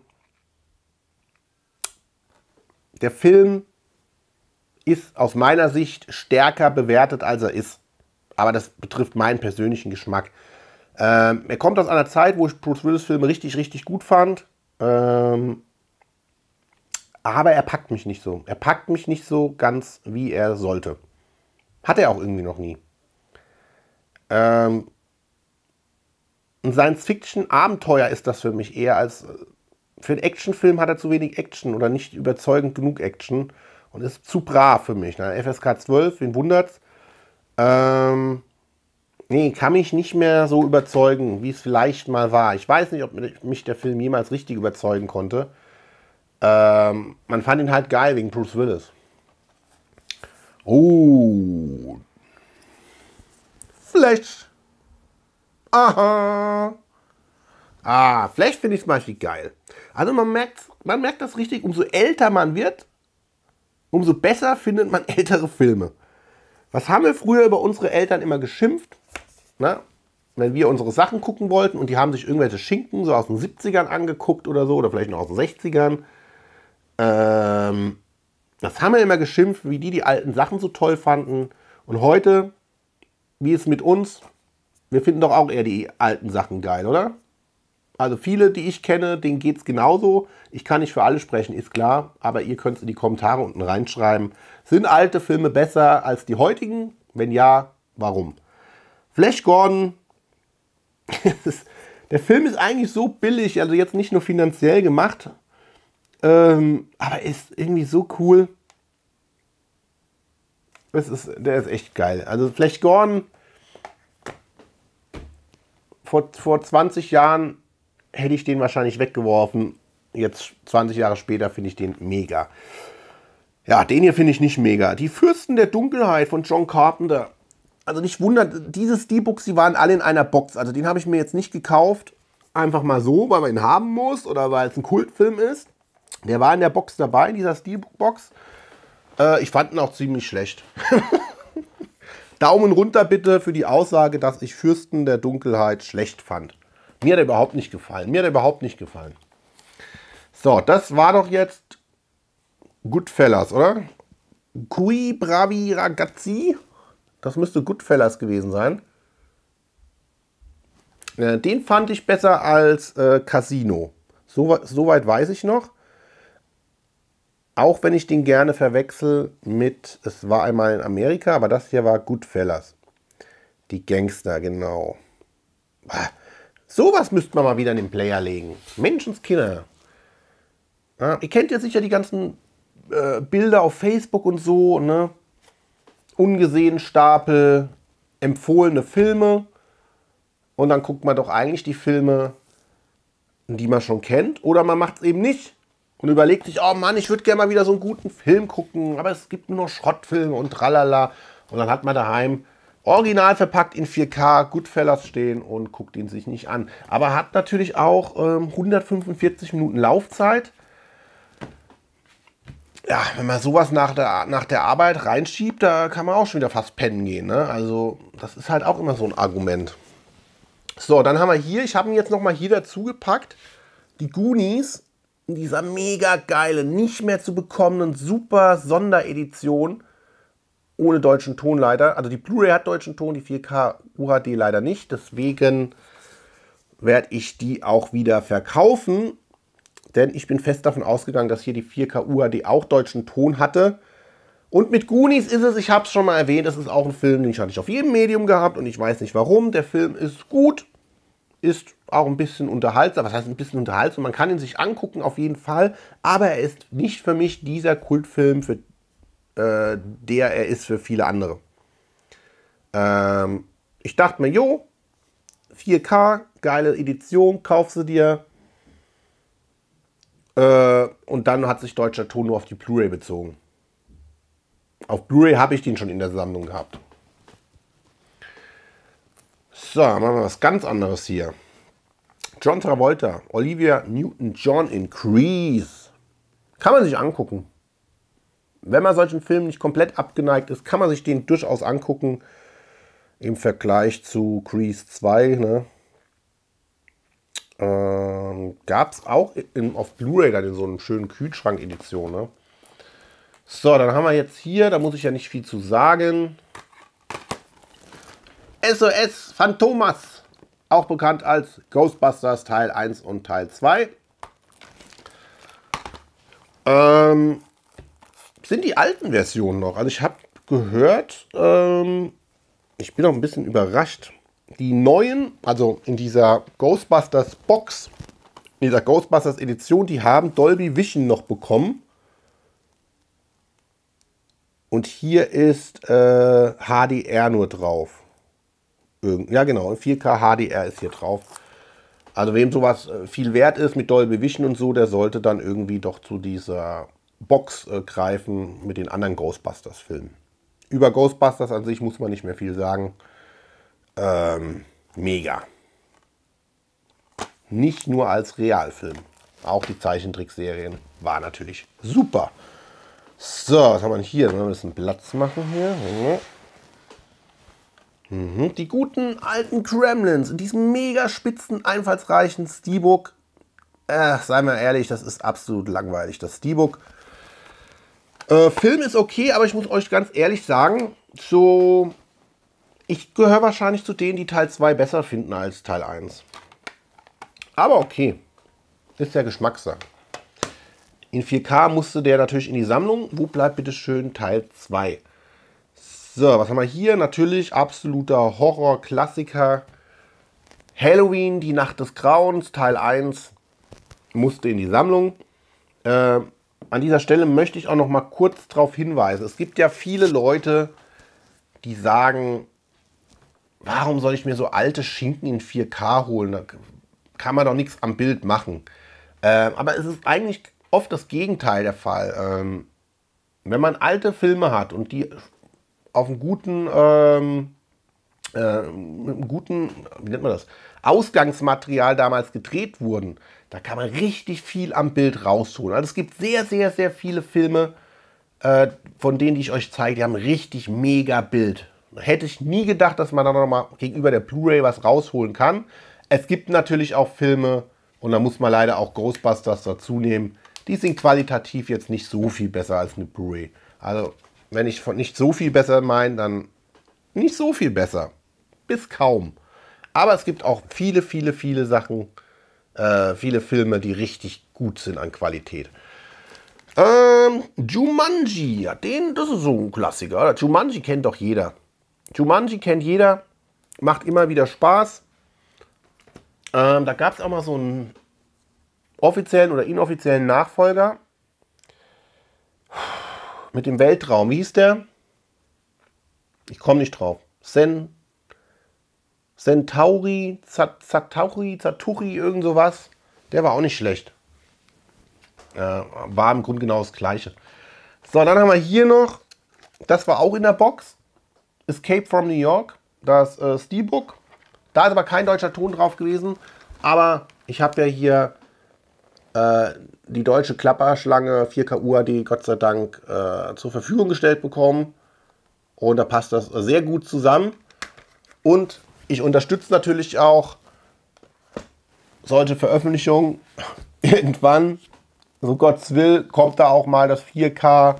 der Film ist aus meiner Sicht stärker bewertet, als er ist. Aber das betrifft meinen persönlichen Geschmack. Ähm, er kommt aus einer Zeit, wo ich Bruce Willis Filme richtig, richtig gut fand. Ähm, aber er packt mich nicht so. Er packt mich nicht so ganz, wie er sollte. Hat er auch irgendwie noch nie. Ähm, ein Science-Fiction-Abenteuer ist das für mich eher als... Für einen Actionfilm hat er zu wenig Action oder nicht überzeugend genug Action. Und ist zu brav für mich. Ne? F S K zwölf, wen wundert's? Ähm, nee, kann mich nicht mehr so überzeugen, wie es vielleicht mal war. Ich weiß nicht, ob mich der Film jemals richtig überzeugen konnte. Ähm, man fand ihn halt geil wegen Bruce Willis. Oh. Flash. Aha. Ah, Flash finde ich zum Beispiel geil. Also man merkt, man merkt das richtig, umso älter man wird, umso besser findet man ältere Filme. Was haben wir früher über unsere Eltern immer geschimpft? Na, wenn wir unsere Sachen gucken wollten und die haben sich irgendwelche Schinken so aus den siebzigern angeguckt oder so, oder vielleicht noch aus den sechzigern. Ähm, das haben wir immer geschimpft, wie die die alten Sachen so toll fanden. Und heute, wie ist es mit uns? Wir finden doch auch eher die alten Sachen geil, oder? Also viele, die ich kenne, denen geht es genauso. Ich kann nicht für alle sprechen, ist klar. Aber ihr könnt es in die Kommentare unten reinschreiben. Sind alte Filme besser als die heutigen? Wenn ja, warum? Flash Gordon. Der Film ist eigentlich so billig, also jetzt nicht nur finanziell gemacht. Ähm, aber ist irgendwie so cool. Es ist, der ist echt geil. Also Flash Gordon, vor, vor zwanzig Jahren hätte ich den wahrscheinlich weggeworfen. Jetzt, zwanzig Jahre später, finde ich den mega. Ja, den hier finde ich nicht mega. Die Fürsten der Dunkelheit von John Carpenter. also nicht wundert, diese Steelbooks, die waren alle in einer Box. Also den habe ich mir jetzt nicht gekauft, einfach mal so, weil man ihn haben muss oder weil es ein Kultfilm ist. Der war in der Box dabei, in dieser Steelbook-Box. Äh, ich fand ihn auch ziemlich schlecht. Daumen runter bitte für die Aussage, dass ich Fürsten der Dunkelheit schlecht fand. Mir hat er überhaupt nicht gefallen. Mir hat er überhaupt nicht gefallen. So, das war doch jetzt Goodfellas, oder? Qui bravi ragazzi. Das müsste Goodfellas gewesen sein. Äh, den fand ich besser als äh, Casino. So, soweit weiß ich noch. Auch wenn ich den gerne verwechsel mit, es war einmal in Amerika, aber das hier war Goodfellas. Die Gangster, genau. Sowas müsste man mal wieder in den Player legen. Menschenskinder. Ja, ihr kennt ja sicher die ganzen äh, Bilder auf Facebook und so, ne? Ungesehen Stapel, empfohlene Filme. Und dann guckt man doch eigentlich die Filme, die man schon kennt. Oder man macht es eben nicht. Und überlegt sich, oh Mann, ich würde gerne mal wieder so einen guten Film gucken, aber es gibt nur noch Schrottfilme und tralala. Und dann hat man daheim original verpackt in vier K Goodfellas stehen und guckt ihn sich nicht an. Aber hat natürlich auch ähm, hundertfünfundvierzig Minuten Laufzeit. Ja, wenn man sowas nach der, nach der Arbeit reinschiebt, da kann man auch schon wieder fast pennen gehen. Ne? Also das ist halt auch immer so ein Argument. So, dann haben wir hier, ich habe ihn jetzt nochmal hier dazu gepackt, die Goonies. In dieser mega geile, nicht mehr zu bekommenen, super Sonderedition. Ohne deutschen Ton leider. Also die Blu-ray hat deutschen Ton, die vier K U H D leider nicht. Deswegen werde ich die auch wieder verkaufen. Denn ich bin fest davon ausgegangen, dass hier die vier K U H D auch deutschen Ton hatte. Und mit Goonies ist es, ich habe es schon mal erwähnt, es ist auch ein Film, den hatte ich auf jedem Medium gehabt. Und ich weiß nicht warum. Der Film ist gut. Ist auch ein bisschen unterhaltsam. Was heißt ein bisschen unterhaltsam? Man kann ihn sich angucken, auf jeden Fall. Aber er ist nicht für mich dieser Kultfilm, für, äh, der er ist für viele andere. Ähm, ich dachte mir, jo, vier K, geile Edition, kaufst du dir. Äh, und dann hat sich deutscher Ton nur auf die Blu-ray bezogen. Auf Blu-ray habe ich den schon in der Sammlung gehabt. So, machen wir was ganz anderes hier. John Travolta, Olivia Newton-John in Grease. Kann man sich angucken. Wenn man solchen Filmen nicht komplett abgeneigt ist, kann man sich den durchaus angucken. Im Vergleich zu Grease zwei. Ne? Ähm, Gab es auch in, auf Blu-ray dann in so einer schönen Kühlschrank-Edition. Ne? So, dann haben wir jetzt hier, da muss ich ja nicht viel zu sagen. S O S Phantomas, auch bekannt als Ghostbusters Teil eins und Teil zwei. Ähm, sind die alten Versionen noch. Also ich habe gehört, ähm, ich bin auch ein bisschen überrascht, die neuen, also in dieser Ghostbusters Box, in dieser Ghostbusters Edition, die haben Dolby Vision noch bekommen. Und hier ist äh, H D R nur drauf. Ja genau, vier K H D R ist hier drauf. Also wem sowas viel wert ist mit Dolby Vision und so, der sollte dann irgendwie doch zu dieser Box äh, greifen mit den anderen Ghostbusters-Filmen. Über Ghostbusters an sich muss man nicht mehr viel sagen. Ähm, mega. Nicht nur als Realfilm. Auch die Zeichentrickserien war natürlich super. So, was haben wir hier? Wir müssen Platz machen hier. Mhm. Die guten alten Gremlins in diesem mega spitzen, einfallsreichen Steelbook. Äh, seien wir ehrlich, das ist absolut langweilig, das Steelbook. Äh, Film ist okay, aber ich muss euch ganz ehrlich sagen, so, ich gehöre wahrscheinlich zu denen, die Teil zwei besser finden als Teil eins. Aber okay, ist ja Geschmackssache. In vier K musste der natürlich in die Sammlung. Wo bleibt bitte schön Teil zwei? So, was haben wir hier? Natürlich absoluter Horror-Klassiker. Halloween, die Nacht des Grauens, Teil eins, musste in die Sammlung. Äh, an dieser Stelle möchte ich auch noch mal kurz darauf hinweisen. Es gibt ja viele Leute, die sagen, warum soll ich mir so alte Schinken in vier K holen? Da kann man doch nichts am Bild machen. Äh, aber es ist eigentlich oft das Gegenteil der Fall. Ähm, wenn man alte Filme hat und die auf einem guten, ähm, äh, mit einem guten, wie nennt man das, Ausgangsmaterial damals gedreht wurden, da kann man richtig viel am Bild rausholen. Also es gibt sehr, sehr, sehr viele Filme, äh, von denen die ich euch zeige, die haben richtig mega Bild. Hätte ich nie gedacht, dass man da nochmal gegenüber der Blu-ray was rausholen kann. Es gibt natürlich auch Filme, und da muss man leider auch Ghostbusters dazu nehmen, die sind qualitativ jetzt nicht so viel besser als eine Blu-ray. Also, wenn ich von nicht so viel besser meine, dann nicht so viel besser. Bis kaum. Aber es gibt auch viele, viele, viele Sachen, äh, viele Filme, die richtig gut sind an Qualität. Ähm, Jumanji, ja, den, das ist so ein Klassiker. Oder? Jumanji kennt doch jeder. Jumanji kennt jeder, macht immer wieder Spaß. Ähm, da gab es auch mal so einen offiziellen oder inoffiziellen Nachfolger mit dem Weltraum. Wie hieß der? Ich komme nicht drauf. Sen, Centauri, Zatauri, Zaturi, irgend sowas. Der war auch nicht schlecht. Äh, war im Grunde genau das Gleiche. So, dann haben wir hier noch, das war auch in der Box, Escape from New York, das äh, Steelbook. Da ist aber kein deutscher Ton drauf gewesen, aber ich habe ja hier äh, die deutsche Klapperschlange vier K U H D Gott sei Dank äh, zur Verfügung gestellt bekommen. Und da passt das sehr gut zusammen. Und ich unterstütze natürlich auch solche Veröffentlichungen. Irgendwann, so Gottes Will, kommt da auch mal das vier K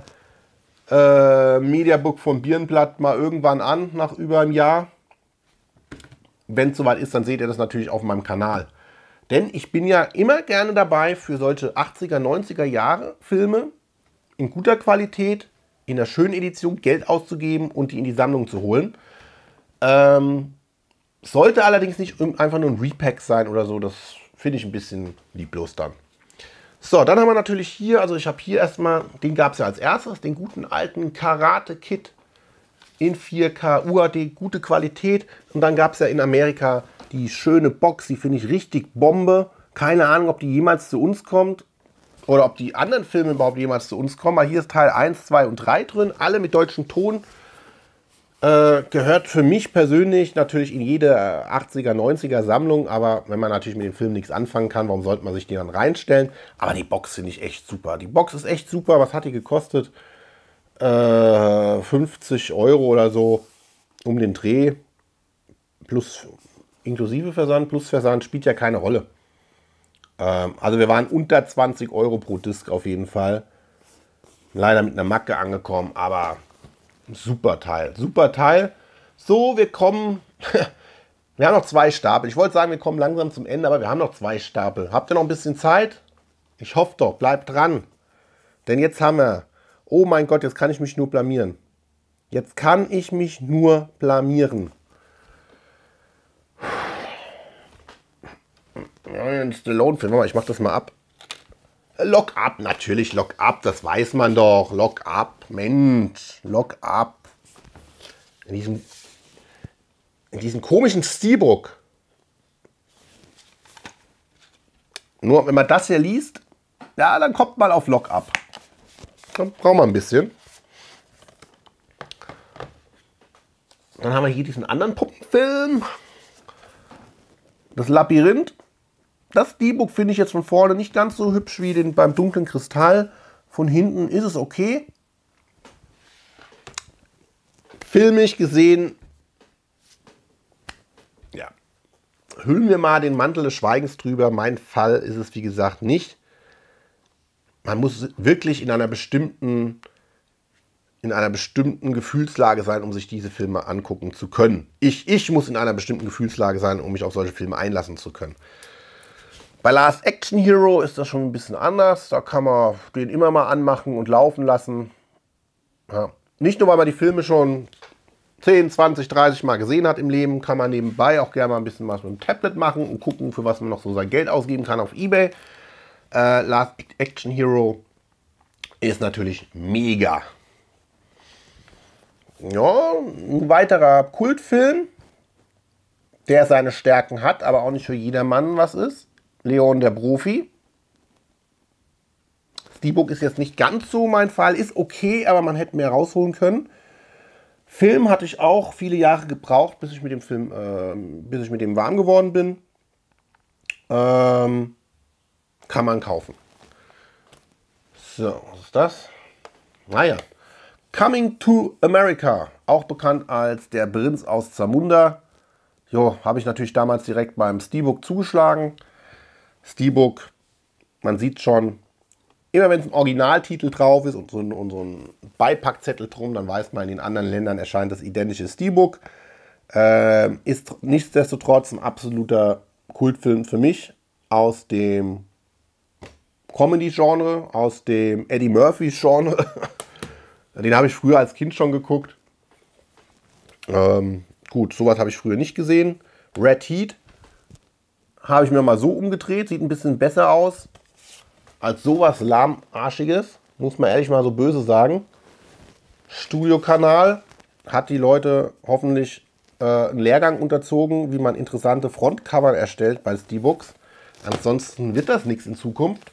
äh, Mediabook vom Birnblatt mal irgendwann an, nach über einem Jahr. Wenn es soweit ist, dann seht ihr das natürlich auf meinem Kanal. Denn ich bin ja immer gerne dabei, für solche achtziger, neunziger Jahre Filme in guter Qualität, in der schönen Edition Geld auszugeben und die in die Sammlung zu holen. Ähm, sollte allerdings nicht einfach nur ein Repack sein oder so, das finde ich ein bisschen lieblos dann. So, dann haben wir natürlich hier, also ich habe hier erstmal, den gab es ja als erstes, den guten alten Karate Kid in vier K U H D, gute Qualität. Und dann gab es ja in Amerika die schöne Box, die finde ich richtig Bombe. Keine Ahnung, ob die jemals zu uns kommt oder ob die anderen Filme überhaupt jemals zu uns kommen. Aber hier ist Teil eins, zwei und drei drin, alle mit deutschem Ton. Äh, gehört für mich persönlich natürlich in jede achtziger, neunziger Sammlung, aber wenn man natürlich mit dem Film nichts anfangen kann, warum sollte man sich den dann reinstellen? Aber die Box finde ich echt super. Die Box ist echt super. Was hat die gekostet? Äh, fünfzig Euro oder so um den Dreh. Plus inklusive Versand, plus Versand spielt ja keine Rolle. Ähm, also wir waren unter zwanzig Euro pro Disc auf jeden Fall. Leider mit einer Macke angekommen, aber super Teil, super Teil. So, wir kommen, wir haben noch zwei Stapel. Ich wollte sagen, wir kommen langsam zum Ende, aber wir haben noch zwei Stapel. Habt ihr noch ein bisschen Zeit? Ich hoffe doch, bleibt dran. Denn jetzt haben wir, oh mein Gott, jetzt kann ich mich nur blamieren. Jetzt kann ich mich nur blamieren. Ja, ein Stallone-Film, aber ich mach das mal ab. Lock Up, natürlich, Lock Up, das weiß man doch. Lock Up, Mensch, Lock Up. In diesem, in diesem komischen Steelbook. Nur wenn man das hier liest, ja, dann kommt man auf Lock Up. Dann brauchen wir ein bisschen. Dann haben wir hier diesen anderen Puppenfilm. Das Labyrinth. Das Steelbook finde ich jetzt von vorne nicht ganz so hübsch wie den beim dunklen Kristall. Von hinten ist es okay. Filmisch gesehen, ja, hüllen wir mal den Mantel des Schweigens drüber. Mein Fall ist es, wie gesagt, nicht. Man muss wirklich in einer bestimmten, in einer bestimmten Gefühlslage sein, um sich diese Filme angucken zu können. Ich, ich muss in einer bestimmten Gefühlslage sein, um mich auf solche Filme einlassen zu können. Bei Last Action Hero ist das schon ein bisschen anders. Da kann man den immer mal anmachen und laufen lassen. Ja. Nicht nur, weil man die Filme schon zehn, zwanzig, dreißig Mal gesehen hat im Leben, kann man nebenbei auch gerne mal ein bisschen was mit dem Tablet machen und gucken, für was man noch so sein Geld ausgeben kann auf eBay. Äh, Last Action Hero ist natürlich mega. Ja, ein weiterer Kultfilm, der seine Stärken hat, aber auch nicht für jedermann was ist. Leon der Profi. Steelbook ist jetzt nicht ganz so mein Fall, ist okay, aber man hätte mehr rausholen können. Film hatte ich auch viele Jahre gebraucht, bis ich mit dem Film, äh, bis ich mit dem warm geworden bin. Ähm, kann man kaufen. So, was ist das? Naja. Coming to America, auch bekannt als Der Prinz aus Zamunda. Jo, habe ich natürlich damals direkt beim Steelbook zugeschlagen. Steelbook, man sieht schon, immer wenn es ein Originaltitel drauf ist und so ein, und so ein Beipackzettel drum, dann weiß man, in den anderen Ländern erscheint das identische Steelbook. Äh, ist nichtsdestotrotz ein absoluter Kultfilm für mich aus dem Comedy-Genre, aus dem Eddie Murphy-Genre. Den habe ich früher als Kind schon geguckt. Ähm, gut, sowas habe ich früher nicht gesehen. Red Heat habe ich mir mal so umgedreht. Sieht ein bisschen besser aus als sowas lahmarschiges. Muss man ehrlich mal so böse sagen. Studiokanal hat die Leute hoffentlich äh, einen Lehrgang unterzogen, wie man interessante Frontcover erstellt bei Steelbooks. Ansonsten wird das nichts in Zukunft.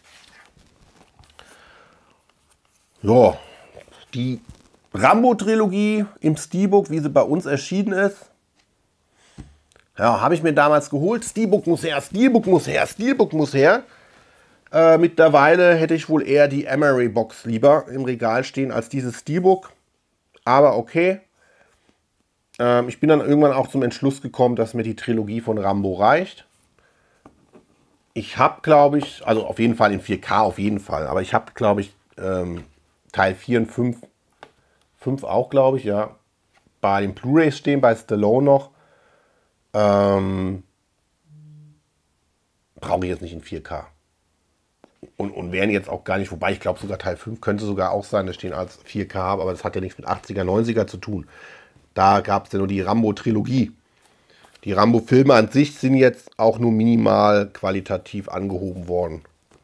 Ja. Die Rambo-Trilogie im Steelbook, wie sie bei uns erschienen ist, ja, habe ich mir damals geholt. Steelbook muss her, Steelbook muss her, Steelbook muss her. Äh, mittlerweile hätte ich wohl eher die Emery-Box lieber im Regal stehen als dieses Steelbook. Aber okay. Ähm, ich bin dann irgendwann auch zum Entschluss gekommen, dass mir die Trilogie von Rambo reicht. Ich habe, glaube ich, also auf jeden Fall in vier K, auf jeden Fall. Aber ich habe, glaube ich, ähm, Teil vier und fünf, fünf auch, glaube ich, ja. Bei den Blu-rays stehen, bei Stallone noch. Ähm, brauche ich jetzt nicht in vier K. Und, und wären jetzt auch gar nicht, wobei ich glaube sogar Teil fünf könnte sogar auch sein, das stehen als vier K, aber das hat ja nichts mit achtziger, neunziger zu tun. Da gab es ja nur die Rambo-Trilogie. Die Rambo-Filme an sich sind jetzt auch nur minimal qualitativ angehoben worden.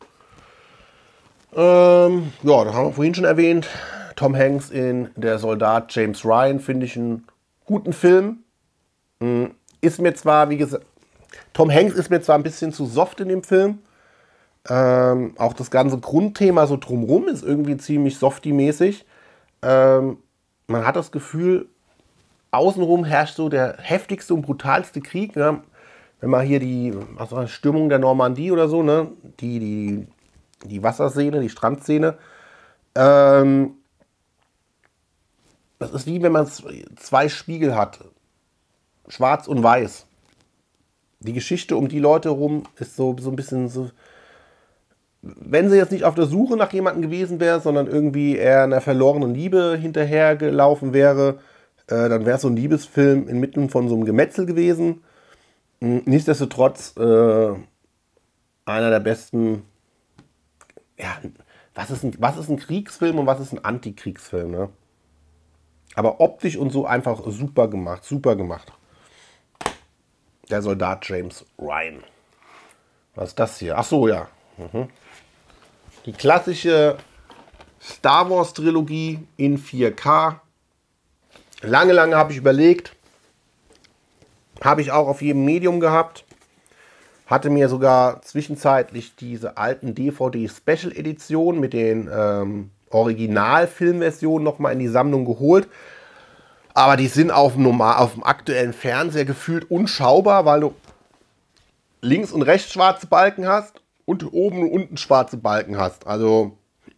Ähm, ja, das haben wir vorhin schon erwähnt. Tom Hanks in Der Soldat James Ryan finde ich einen guten Film. Ist mir zwar, wie gesagt, Tom Hanks ist mir zwar ein bisschen zu soft in dem Film. Ähm, auch das ganze Grundthema so drumrum ist irgendwie ziemlich softy-mäßig. Ähm, man hat das Gefühl, außenrum herrscht so der heftigste und brutalste Krieg. Ne? Wenn man hier die was war, Stürmung der Normandie oder so, ne? die, die die Wasserszene, die Strandszene. Ähm, das ist wie wenn man zwei Spiegel hat. Schwarz und weiß. Die Geschichte um die Leute rum ist so, so ein bisschen so... Wenn sie jetzt nicht auf der Suche nach jemandem gewesen wäre, sondern irgendwie eher einer verlorenen Liebe hinterhergelaufen wäre, äh, dann wäre es so ein Liebesfilm inmitten von so einem Gemetzel gewesen. Nichtsdestotrotz äh, einer der besten... Ja, was ist, ein, was ist ein Kriegsfilm und was ist ein Antikriegsfilm, ne? Aber optisch und so einfach super gemacht, super gemacht. Der Soldat James Ryan. Was ist das hier? Ach so, ja. Mhm. Die klassische Star Wars Trilogie in vier K. Lange, lange habe ich überlegt. Habe ich auch auf jedem Medium gehabt. Hatte mir sogar zwischenzeitlich diese alten D V D-Special-Editionen mit den ähm, Original-Filmversionen nochmal in die Sammlung geholt. Aber die sind auf dem, normal, auf dem aktuellen Fernseher gefühlt unschaubar, weil du links und rechts schwarze Balken hast und oben und unten schwarze Balken hast. Also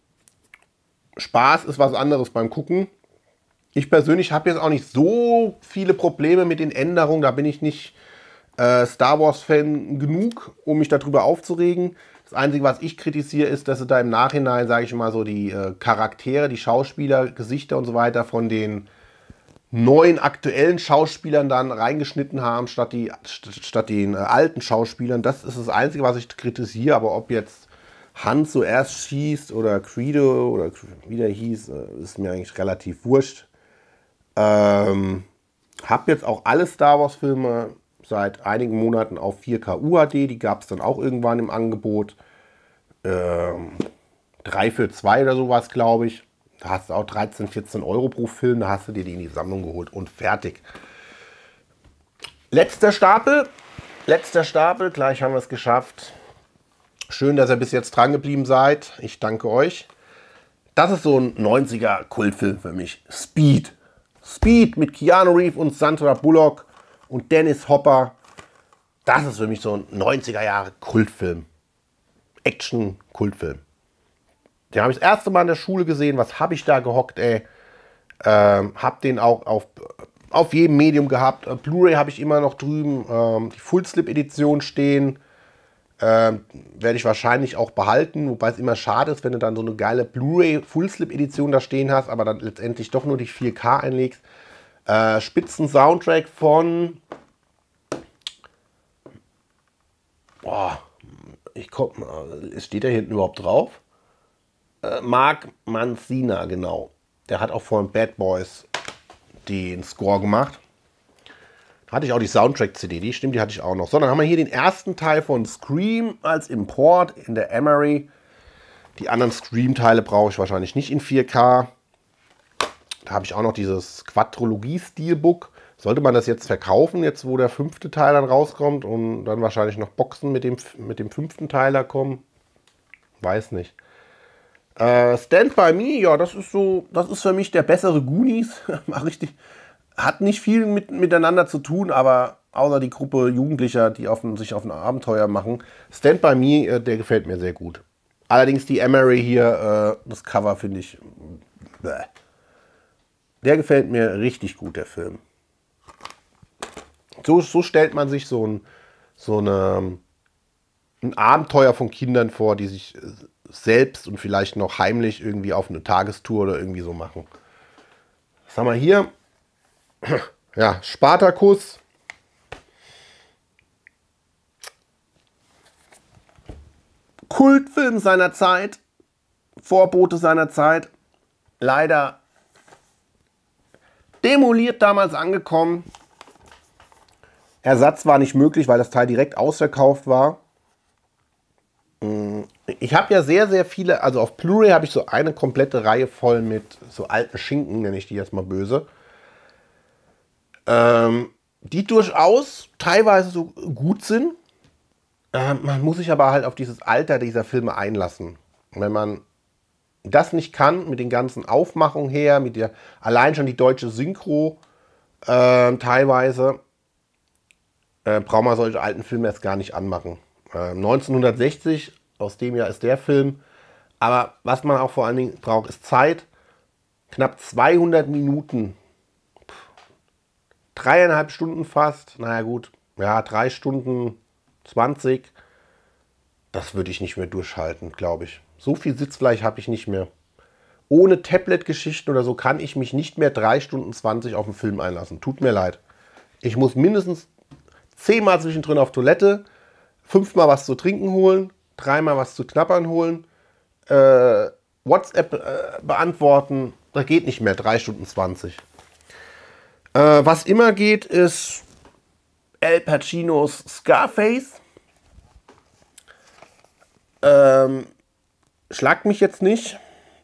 Spaß ist was anderes beim Gucken. Ich persönlich habe jetzt auch nicht so viele Probleme mit den Änderungen. Da bin ich nicht äh, Star Wars-Fan genug, um mich darüber aufzuregen. Das Einzige, was ich kritisiere, ist, dass sie da im Nachhinein, sage ich mal so, die äh, Charaktere, die Schauspieler, Gesichter und so weiter von den neuen aktuellen Schauspielern dann reingeschnitten haben, statt, die, statt den äh, alten Schauspielern. Das ist das Einzige, was ich kritisiere. Aber ob jetzt Han zuerst schießt oder Greedo oder wie der hieß, äh, ist mir eigentlich relativ wurscht. Ähm, hab jetzt auch alle Star Wars Filme seit einigen Monaten auf vier K U H D. Die gab es dann auch irgendwann im Angebot. Ähm, drei für zwei oder sowas, glaube ich. Da hast du auch dreizehn, vierzehn Euro pro Film. Da hast du dir die in die Sammlung geholt und fertig. Letzter Stapel. Letzter Stapel. Gleich haben wir es geschafft. Schön, dass ihr bis jetzt dran geblieben seid. Ich danke euch. Das ist so ein neunziger Kultfilm für mich. Speed. Speed mit Keanu Reeves und Sandra Bullock und Dennis Hopper. Das ist für mich so ein neunziger Jahre Kultfilm. Action-Kultfilm. Den habe ich das erste Mal in der Schule gesehen. Was habe ich da gehockt, ey? Ähm, hab den auch auf, auf jedem Medium gehabt. Äh, Blu-ray habe ich immer noch drüben. Ähm, die Full-Slip-Edition stehen. Ähm, werde ich wahrscheinlich auch behalten. Wobei es immer schade ist, wenn du dann so eine geile Blu-ray Full-Slip-Edition da stehen hast, aber dann letztendlich doch nur die vier K einlegst. Äh, Spitzen-Soundtrack von... Boah, ich komm, steht da hinten überhaupt drauf? Äh, Mark Mancina, genau. Der hat auch von Bad Boys den Score gemacht. Da hatte ich auch die Soundtrack-C D, die stimmt, die hatte ich auch noch. So, dann haben wir hier den ersten Teil von Scream als Import in der Emery. Die anderen Scream-Teile brauche ich wahrscheinlich nicht in vier K. Da habe ich auch noch dieses Quadrologie-Steelbook. Sollte man das jetzt verkaufen, jetzt wo der fünfte Teil dann rauskommt und dann wahrscheinlich noch Boxen mit dem, mit dem fünften Teiler kommen? Weiß nicht. Äh, Stand By Me, ja, das ist so, das ist für mich der bessere Goonies. Richtig, hat nicht viel mit, miteinander zu tun, aber außer die Gruppe Jugendlicher, die auf, sich auf ein Abenteuer machen. Stand By Me, äh, der gefällt mir sehr gut. Allerdings die Emery hier, äh, das Cover finde ich, bäh. Der gefällt mir richtig gut, der Film. So, so stellt man sich so ein, so eine, ein Abenteuer von Kindern vor, die sich selbst und vielleicht noch heimlich irgendwie auf eine Tagestour oder irgendwie so machen. Was haben wir hier? Ja, Spartacus. Kultfilm seiner Zeit. Vorbote seiner Zeit. Leider demoliert damals angekommen. Ersatz war nicht möglich, weil das Teil direkt ausverkauft war. Ich habe ja sehr, sehr viele, also auf Blu-ray habe ich so eine komplette Reihe voll mit so alten Schinken, nenne ich die jetzt mal böse. Ähm, die durchaus teilweise so gut sind. Ähm, man muss sich aber halt auf dieses Alter dieser Filme einlassen. Und wenn man das nicht kann, mit den ganzen Aufmachungen her, mit der allein schon die deutsche Synchro äh, teilweise, äh, braucht man solche alten Filme erst gar nicht anmachen. Äh, neunzehnhundertsechzig, aus dem Jahr ist der Film. Aber was man auch vor allen Dingen braucht, ist Zeit. Knapp zweihundert Minuten. Dreieinhalb Stunden fast. Naja gut, ja, drei Stunden zwanzig. Das würde ich nicht mehr durchhalten, glaube ich. So viel Sitzfleisch habe ich nicht mehr. Ohne Tablet-Geschichten oder so kann ich mich nicht mehr drei Stunden zwanzig auf einen Film einlassen. Tut mir leid. Ich muss mindestens zehnmal zwischendrin auf Toilette, fünfmal was zu trinken holen, dreimal was zu knappern holen, äh, WhatsApp äh, beantworten. Da geht nicht mehr drei Stunden zwanzig. Äh, was immer geht, ist Al Pacinos Scarface. Ähm, schlagt mich jetzt nicht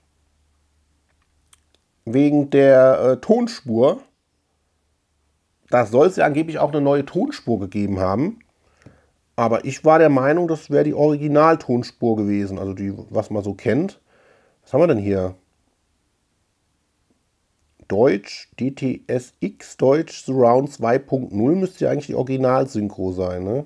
wegen der äh, Tonspur. Da soll es ja angeblich auch eine neue Tonspur gegeben haben. Aber ich war der Meinung, das wäre die Originaltonspur gewesen. Also die, was man so kennt. Was haben wir denn hier? Deutsch, D T S X, Deutsch Surround zwei Punkt null müsste ja eigentlich die Originalsynchro sein, ne?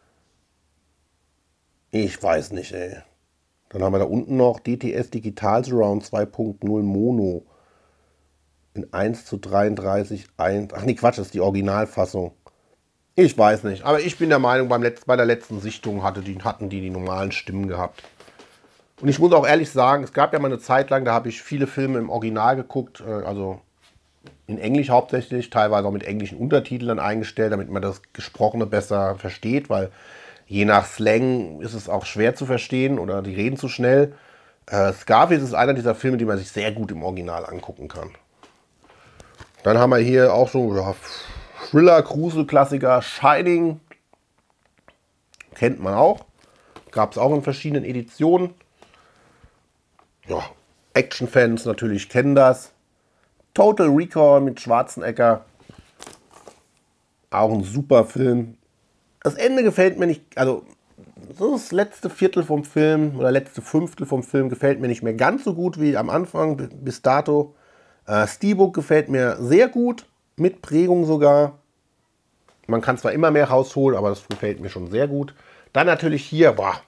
Ich weiß nicht, ey. Dann haben wir da unten noch D T S Digital Surround zwei Punkt null Mono. In eins zu dreiunddreißig, eins. Ach nee, Quatsch, das ist die Originalfassung. Ich weiß nicht, aber ich bin der Meinung, beim Letz-, bei der letzten Sichtung hatte die, hatten die die normalen Stimmen gehabt. Und ich muss auch ehrlich sagen, es gab ja mal eine Zeit lang, da habe ich viele Filme im Original geguckt, also in Englisch hauptsächlich, teilweise auch mit englischen Untertiteln dann eingestellt, damit man das Gesprochene besser versteht, weil je nach Slang ist es auch schwer zu verstehen oder die reden zu schnell. Äh, Scarface ist einer dieser Filme, die man sich sehr gut im Original angucken kann. Dann haben wir hier auch so ja, Thriller, Grusel-Klassiker, Shining. Kennt man auch. Gab es auch in verschiedenen Editionen. Ja, Action-Fans natürlich kennen das. Total Recall mit Schwarzenegger. Auch ein super Film. Das Ende gefällt mir nicht, also so das letzte Viertel vom Film oder letzte Fünftel vom Film gefällt mir nicht mehr ganz so gut wie am Anfang bis dato. Äh, Steelbook gefällt mir sehr gut, mit Prägung sogar. Man kann zwar immer mehr rausholen, aber das gefällt mir schon sehr gut. Dann natürlich hier, boah,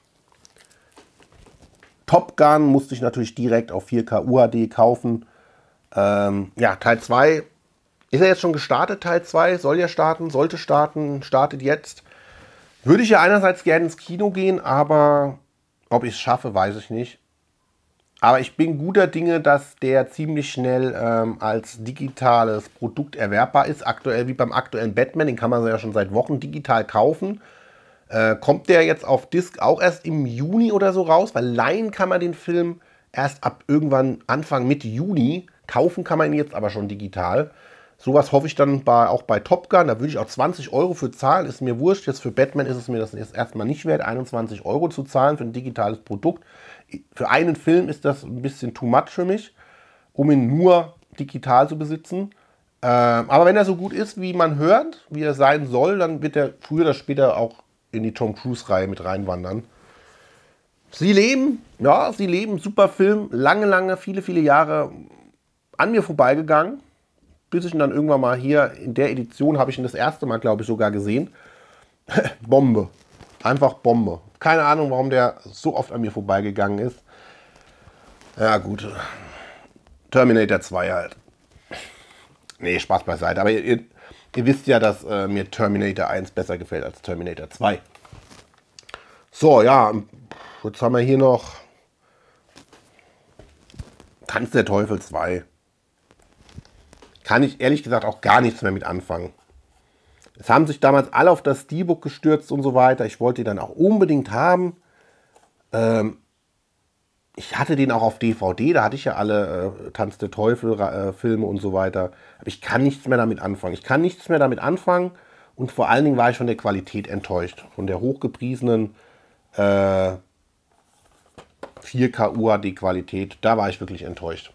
Top Gun musste ich natürlich direkt auf vier K U H D kaufen. Ähm, ja, Teil zwei. Ist er jetzt schon gestartet, Teil zwei? Soll ja starten, sollte starten, startet jetzt. Würde ich ja einerseits gerne ins Kino gehen, aber ob ich es schaffe, weiß ich nicht. Aber ich bin guter Dinge, dass der ziemlich schnell ähm, als digitales Produkt erwerbbar ist. Aktuell wie beim aktuellen Batman, den kann man ja schon seit Wochen digital kaufen. Äh, kommt der jetzt auf Disc auch erst im Juni oder so raus? Weil leihen kann man den Film erst ab irgendwann Anfang Mitte Juni. Kaufen kann man ihn jetzt aber schon digital. Sowas hoffe ich dann bei, auch bei Top Gun. Da würde ich auch zwanzig Euro für zahlen. Ist mir wurscht. Jetzt für Batman ist es mir das jetzt erstmal nicht wert, einundzwanzig Euro zu zahlen für ein digitales Produkt. Für einen Film ist das ein bisschen too much für mich, um ihn nur digital zu besitzen. Ähm, aber wenn er so gut ist, wie man hört, wie er sein soll, dann wird er früher oder später auch in die Tom Cruise-Reihe mit reinwandern. Sie leben, ja, sie leben, super Film, lange, lange, viele, viele Jahre an mir vorbeigegangen, bis ich ihn dann irgendwann mal hier, in der Edition habe ich ihn das erste Mal, glaube ich, sogar gesehen. Bombe, einfach Bombe. Keine Ahnung, warum der so oft an mir vorbeigegangen ist. Ja gut, Terminator zwei halt. Nee, Spaß beiseite, aber ihr, ihr wisst ja, dass äh, mir Terminator eins besser gefällt als Terminator zwei. So, ja, jetzt haben wir hier noch Tanz der Teufel zwei. Kann ich ehrlich gesagt auch gar nichts mehr mit anfangen. Es haben sich damals alle auf das Steelbook gestürzt und so weiter. Ich wollte den dann auch unbedingt haben. Ähm, ich hatte den auch auf D V D, da hatte ich ja alle äh, Tanz der Teufel äh, Filme und so weiter. Aber ich kann nichts mehr damit anfangen. Ich kann nichts mehr damit anfangen und vor allen Dingen war ich von der Qualität enttäuscht. Von der hochgepriesenen äh, vier K U H D Qualität, da war ich wirklich enttäuscht.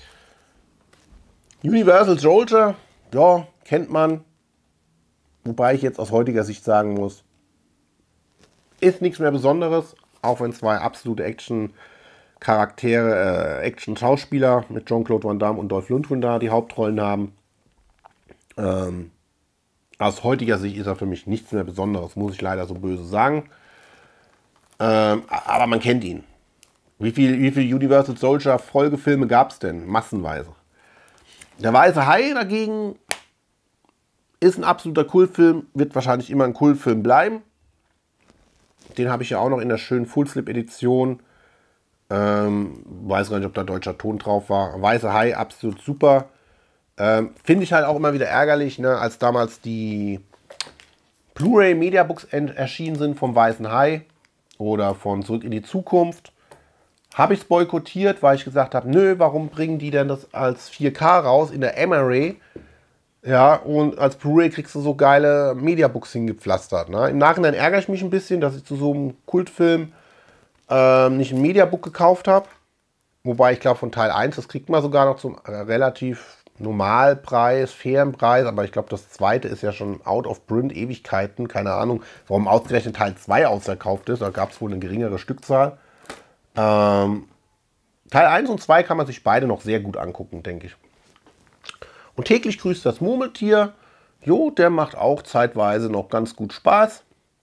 Universal Soldier, ja, kennt man. Wobei ich jetzt aus heutiger Sicht sagen muss, ist nichts mehr Besonderes, auch wenn zwei absolute Action-Charaktere, äh, Action-Schauspieler mit Jean-Claude Van Damme und Dolph Lundgren da die Hauptrollen haben. Ähm, aus heutiger Sicht ist er für mich nichts mehr Besonderes, muss ich leider so böse sagen. Ähm, aber man kennt ihn. Wie viel, wie viel Universal Soldier Folgefilme gab es denn? Massenweise. Der Weiße Hai dagegen ist ein absoluter Kultfilm, wird wahrscheinlich immer ein Kultfilm bleiben. Den habe ich ja auch noch in der schönen Full-Slip-Edition. Ähm, weiß gar nicht, ob da deutscher Ton drauf war. Weiße Hai, absolut super. Ähm, Finde ich halt auch immer wieder ärgerlich, ne, als damals die Blu-ray Mediabooks erschienen sind vom Weißen Hai oder von Zurück in die Zukunft. Habe ich es boykottiert, weil ich gesagt habe, nö, warum bringen die denn das als vier K raus in der M-Array? Ja, und als Blu-ray kriegst du so geile Mediabooks hingepflastert. Ne? Im Nachhinein ärgere ich mich ein bisschen, dass ich zu so einem Kultfilm ähm, nicht ein Mediabook gekauft habe. Wobei ich glaube, von Teil eins, das kriegt man sogar noch zum äh, relativ Normalpreis, fairen Preis. Aber ich glaube, das zweite ist ja schon out of print, Ewigkeiten. Keine Ahnung, warum ausgerechnet Teil zwei ausverkauft ist. Da gab es wohl eine geringere Stückzahl. Ähm, Teil eins und zwei kann man sich beide noch sehr gut angucken, denke ich. Und täglich grüßt das Murmeltier. Jo, der macht auch zeitweise noch ganz gut Spaß.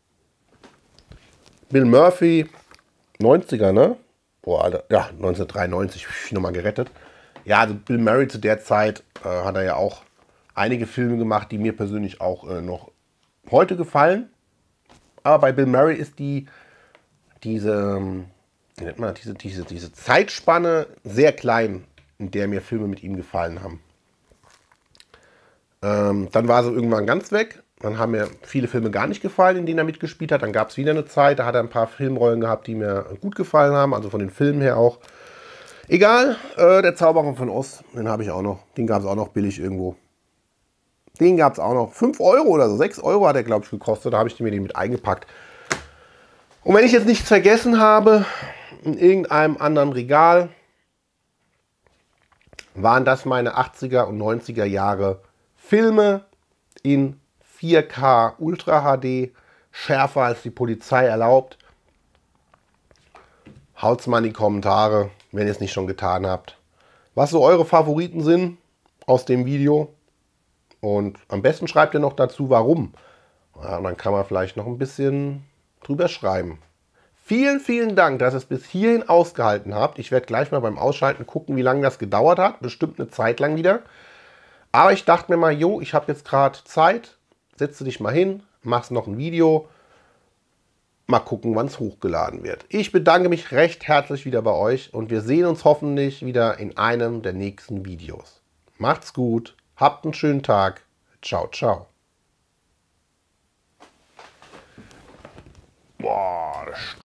Bill Murphy, neunziger, ne? Boah, Alter, ja, neunzehnhundertdreiundneunzig, nochmal gerettet. Ja, also Bill Murray zu der Zeit äh, hat er ja auch einige Filme gemacht, die mir persönlich auch äh, noch heute gefallen. Aber bei Bill Murray ist die, diese, wie nennt man, diese, diese, diese Zeitspanne sehr klein, in der mir Filme mit ihm gefallen haben. Ähm, dann war sie irgendwann ganz weg. Dann haben mir viele Filme gar nicht gefallen, in denen er mitgespielt hat. Dann gab es wieder eine Zeit, da hat er ein paar Filmrollen gehabt, die mir gut gefallen haben. Also von den Filmen her auch. Egal, äh, der Zauberer von Oz, den habe ich auch noch. Den gab es auch noch billig irgendwo. Den gab es auch noch. fünf Euro oder so, sechs Euro hat er, glaube ich, gekostet. Da habe ich mir den mit eingepackt. Und wenn ich jetzt nichts vergessen habe, in irgendeinem anderen Regal, waren das meine achtziger und neunziger Jahre Filme in vier K Ultra H D, schärfer als die Polizei erlaubt. Haut's mal in die Kommentare, wenn ihr es nicht schon getan habt, was so eure Favoriten sind. aus dem Video. Und am besten schreibt ihr noch dazu, warum. Ja, und dann kann man vielleicht noch ein bisschen drüber schreiben. Vielen, vielen Dank, dass ihr es bis hierhin ausgehalten habt. Ich werde gleich mal beim Ausschalten gucken, wie lange das gedauert hat. Bestimmt eine Zeit lang wieder. Aber ich dachte mir mal, jo, ich habe jetzt gerade Zeit. Setze dich mal hin, machst noch ein Video. Mal gucken, wann es hochgeladen wird. Ich bedanke mich recht herzlich wieder bei euch und wir sehen uns hoffentlich wieder in einem der nächsten Videos. Macht's gut, habt einen schönen Tag. Ciao, ciao. Boah, das